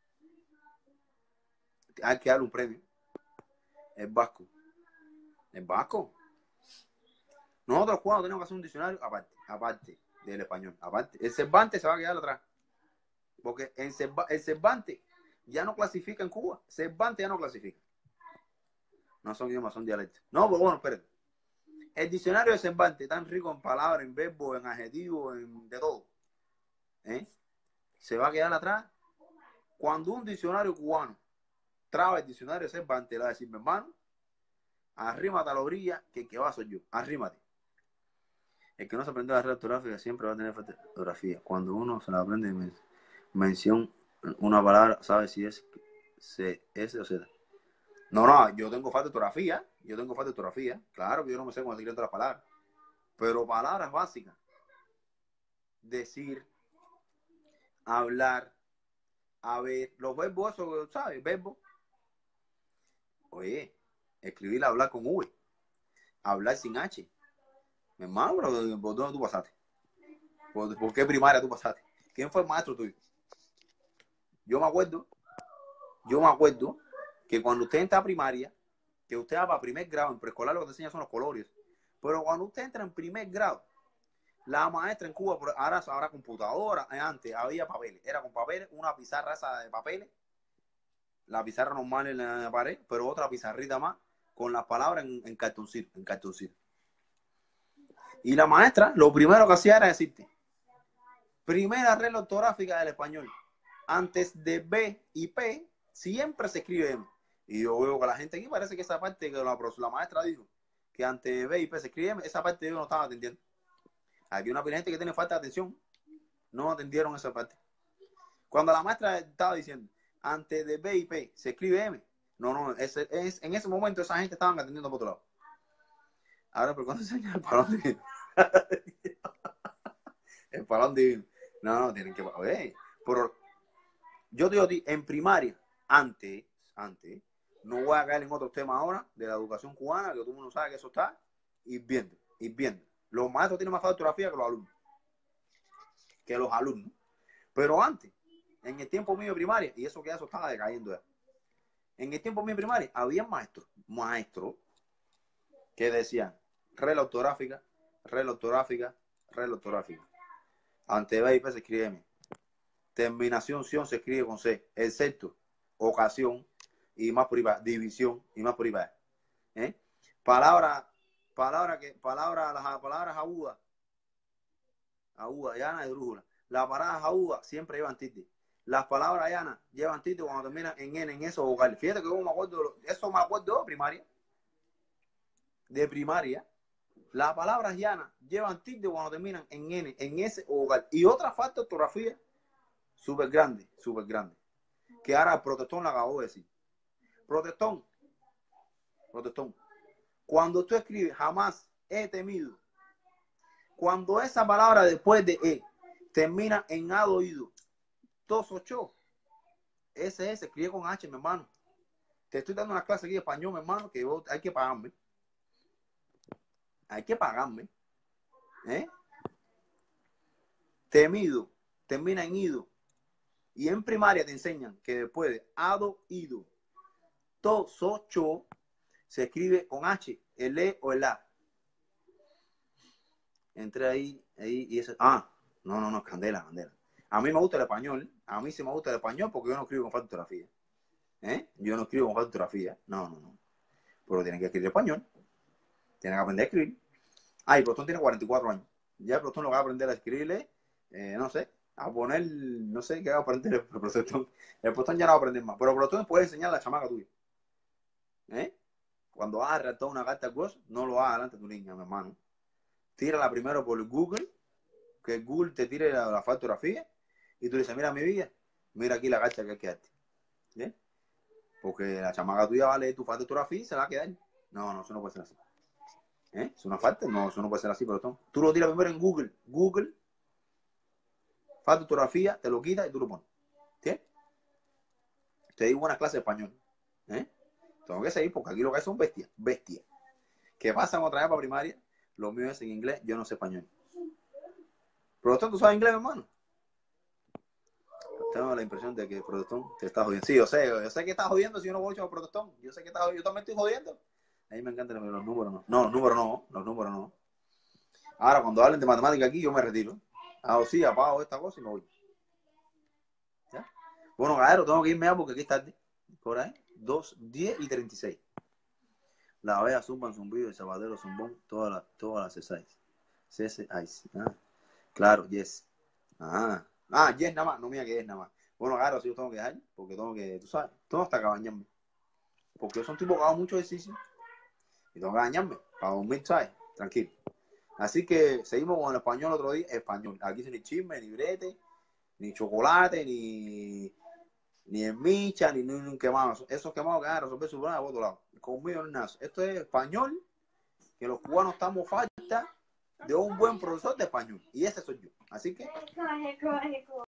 hay que darle un premio. El vasco. El vasco. Nosotros cubanos tenemos que hacer un diccionario aparte del español. Aparte. El Cervantes se va a quedar atrás. Porque el Cervantes ya no clasifica en Cuba. Cervantes ya no clasifica. No son idiomas, son dialectos. No, pues bueno, espérate. El diccionario de Cervantes, tan rico en palabras, en verbos, en adjetivos, de todo, se va a quedar atrás. Cuando un diccionario cubano traba el diccionario de Cervantes, le va a decir, mi hermano, arrímate a la orilla, que el que va soy yo. Arrímate. El que no se aprendió la regla ortográfica siempre va a tener falta de ortografía. Cuando uno se la aprende mención una palabra, sabe si es S o Z. No, yo tengo falta de ortografía. Claro que yo no me sé cómo escribir todas las palabras. Pero palabras básicas. Decir, hablar, a ver, los verbos, eso, ¿sabes? Verbos. Oye, escribir, hablar con V. Hablar sin H. Mi hermano, ¿por dónde tú pasaste? ¿Por qué primaria tú pasaste? ¿Quién fue el maestro tuyo? Yo me acuerdo que cuando usted entra a primaria, que usted va para primer grado, en preescolar lo que te enseña son los colores. Pero cuando usted entra en primer grado, la maestra en Cuba, ahora habrá computadora, antes había papeles, era con papeles, una pizarra esa de papeles, la pizarra normal en la pared, pero otra pizarrita más, con las palabras en cartoncito. Y la maestra, lo primero que hacía era decirte, primera regla ortográfica del español, antes de B y P, siempre se escribe M. Y yo veo que la gente aquí parece que esa parte que la maestra dijo, que antes de B y P se escribe M, esa parte yo no estaba atendiendo. Aquí una pila de gente que tiene falta de atención, no atendieron esa parte. Cuando la maestra estaba diciendo, antes de B y P se escribe M, en ese momento esa gente estaban atendiendo por otro lado. Ahora, pero cuando enseña el palón divino. El palón divino. No, tienen que... Oye, pero yo te digo a ti, en primaria, antes, no voy a caer en otros temas ahora de la educación cubana, que todo el mundo sabe que eso está hirviendo. Los maestros tienen más falta de ortografía que los alumnos. Pero antes, en el tiempo mío de primaria, y eso estaba decayendo ya. En el tiempo mío de primaria, había maestros que decían regla ortográfica. Ante B y P se escribe M. Terminación ción se escribe con C, excepto ocasión y más por IVA, división y más por IVA. Palabras agudas, llanas y drújulas. Las palabras agudas siempre llevan tilde. Las palabras llanas llevan tilde cuando terminan en N, en esos vocales. Fíjate que yo me acuerdo de primaria. Las palabras llanas llevan tilde cuando terminan en N, en S o vocal. Y otra falta de ortografía súper grande, que ahora el protestón la acabó de decir. Protestón. Cuando tú escribes jamás he temido, cuando esa palabra después de E termina en ha oído, tos ocho, ese se escribe con H, mi hermano. Te estoy dando una clase aquí de español, mi hermano, que hay que pagarme. Temido, termina en ido. Y en primaria te enseñan que después de ado, ido, tos ocho, se escribe con H, el E o el A. Entré ahí y eso. No, candela. A mí me gusta el español. A mí sí me gusta el español porque yo no escribo con falta de ortografía. Yo no escribo con falta de ortografía. No. Pero tienen que escribir español. Tienen que aprender a escribir. Y Protón tiene 44 años. Ya el profesor lo va a aprender a escribirle, no sé, a poner, no sé qué va a aprender el profesor. El profesor ya no va a aprender más. Pero el profesor puede enseñar a la chamaca tuya. Cuando vas a redactar una carta al gozo, no lo hagas delante de tu niña, mi hermano. Tírala primero por Google, que Google te tire la fotografía y tú le dices, mira mi vida, mira aquí la carta que hay que darte. ¿Bien? Porque la chamaca tuya va a leer tu fotografía y se la va a quedar. No, eso no puede ser así. ¿Es una falta? No, eso no puede ser así, pero tú lo tiras primero en Google. Google, fotografía, te lo quitas y tú lo pones. ¿Sí? Te digo buenas clases de español. Tengo que seguir porque aquí lo que hay son bestias. Bestias. Que pasan otra vez para primaria. Lo mío es en inglés, yo no sé español. Protestón, ¿tú sabes inglés, hermano? Tengo la impresión de que el protestón te está jodiendo. Sí, yo sé que estás jodiendo si yo no voy a protestón. Yo sé que estás jodiendo, yo también estoy jodiendo. A mí me encantan los números, no. No, los números no. Ahora, cuando hablen de matemática aquí, yo me retiro. Sí, apago esta cosa y me voy. ¿Ya? Bueno, Gaero, tengo que irme ya porque aquí es tarde. Por ahí, 2:10:36. La Vega zumban zumbido, el Zapatero zumbón, todas las C6. Claro, yes. Yes nada más, no mía que es nada más. Bueno, claro, sí yo tengo que dejar, porque tengo que, tú sabes, tengo hasta que bañarme. Porque yo soy un tipo que hago mucho ejercicio y tengo que bañarme para dormir, ¿sabes? Tranquilo. Así que seguimos con el español otro día. Español. Aquí ni chisme, ni brete, ni chocolate, ni en micha, ni un quemado. Esos quemados que van a resolver su problema por otro lado. Conmigo no es nada. Esto es español, que los cubanos estamos falta de un buen profesor de español. Y ese soy yo. Así que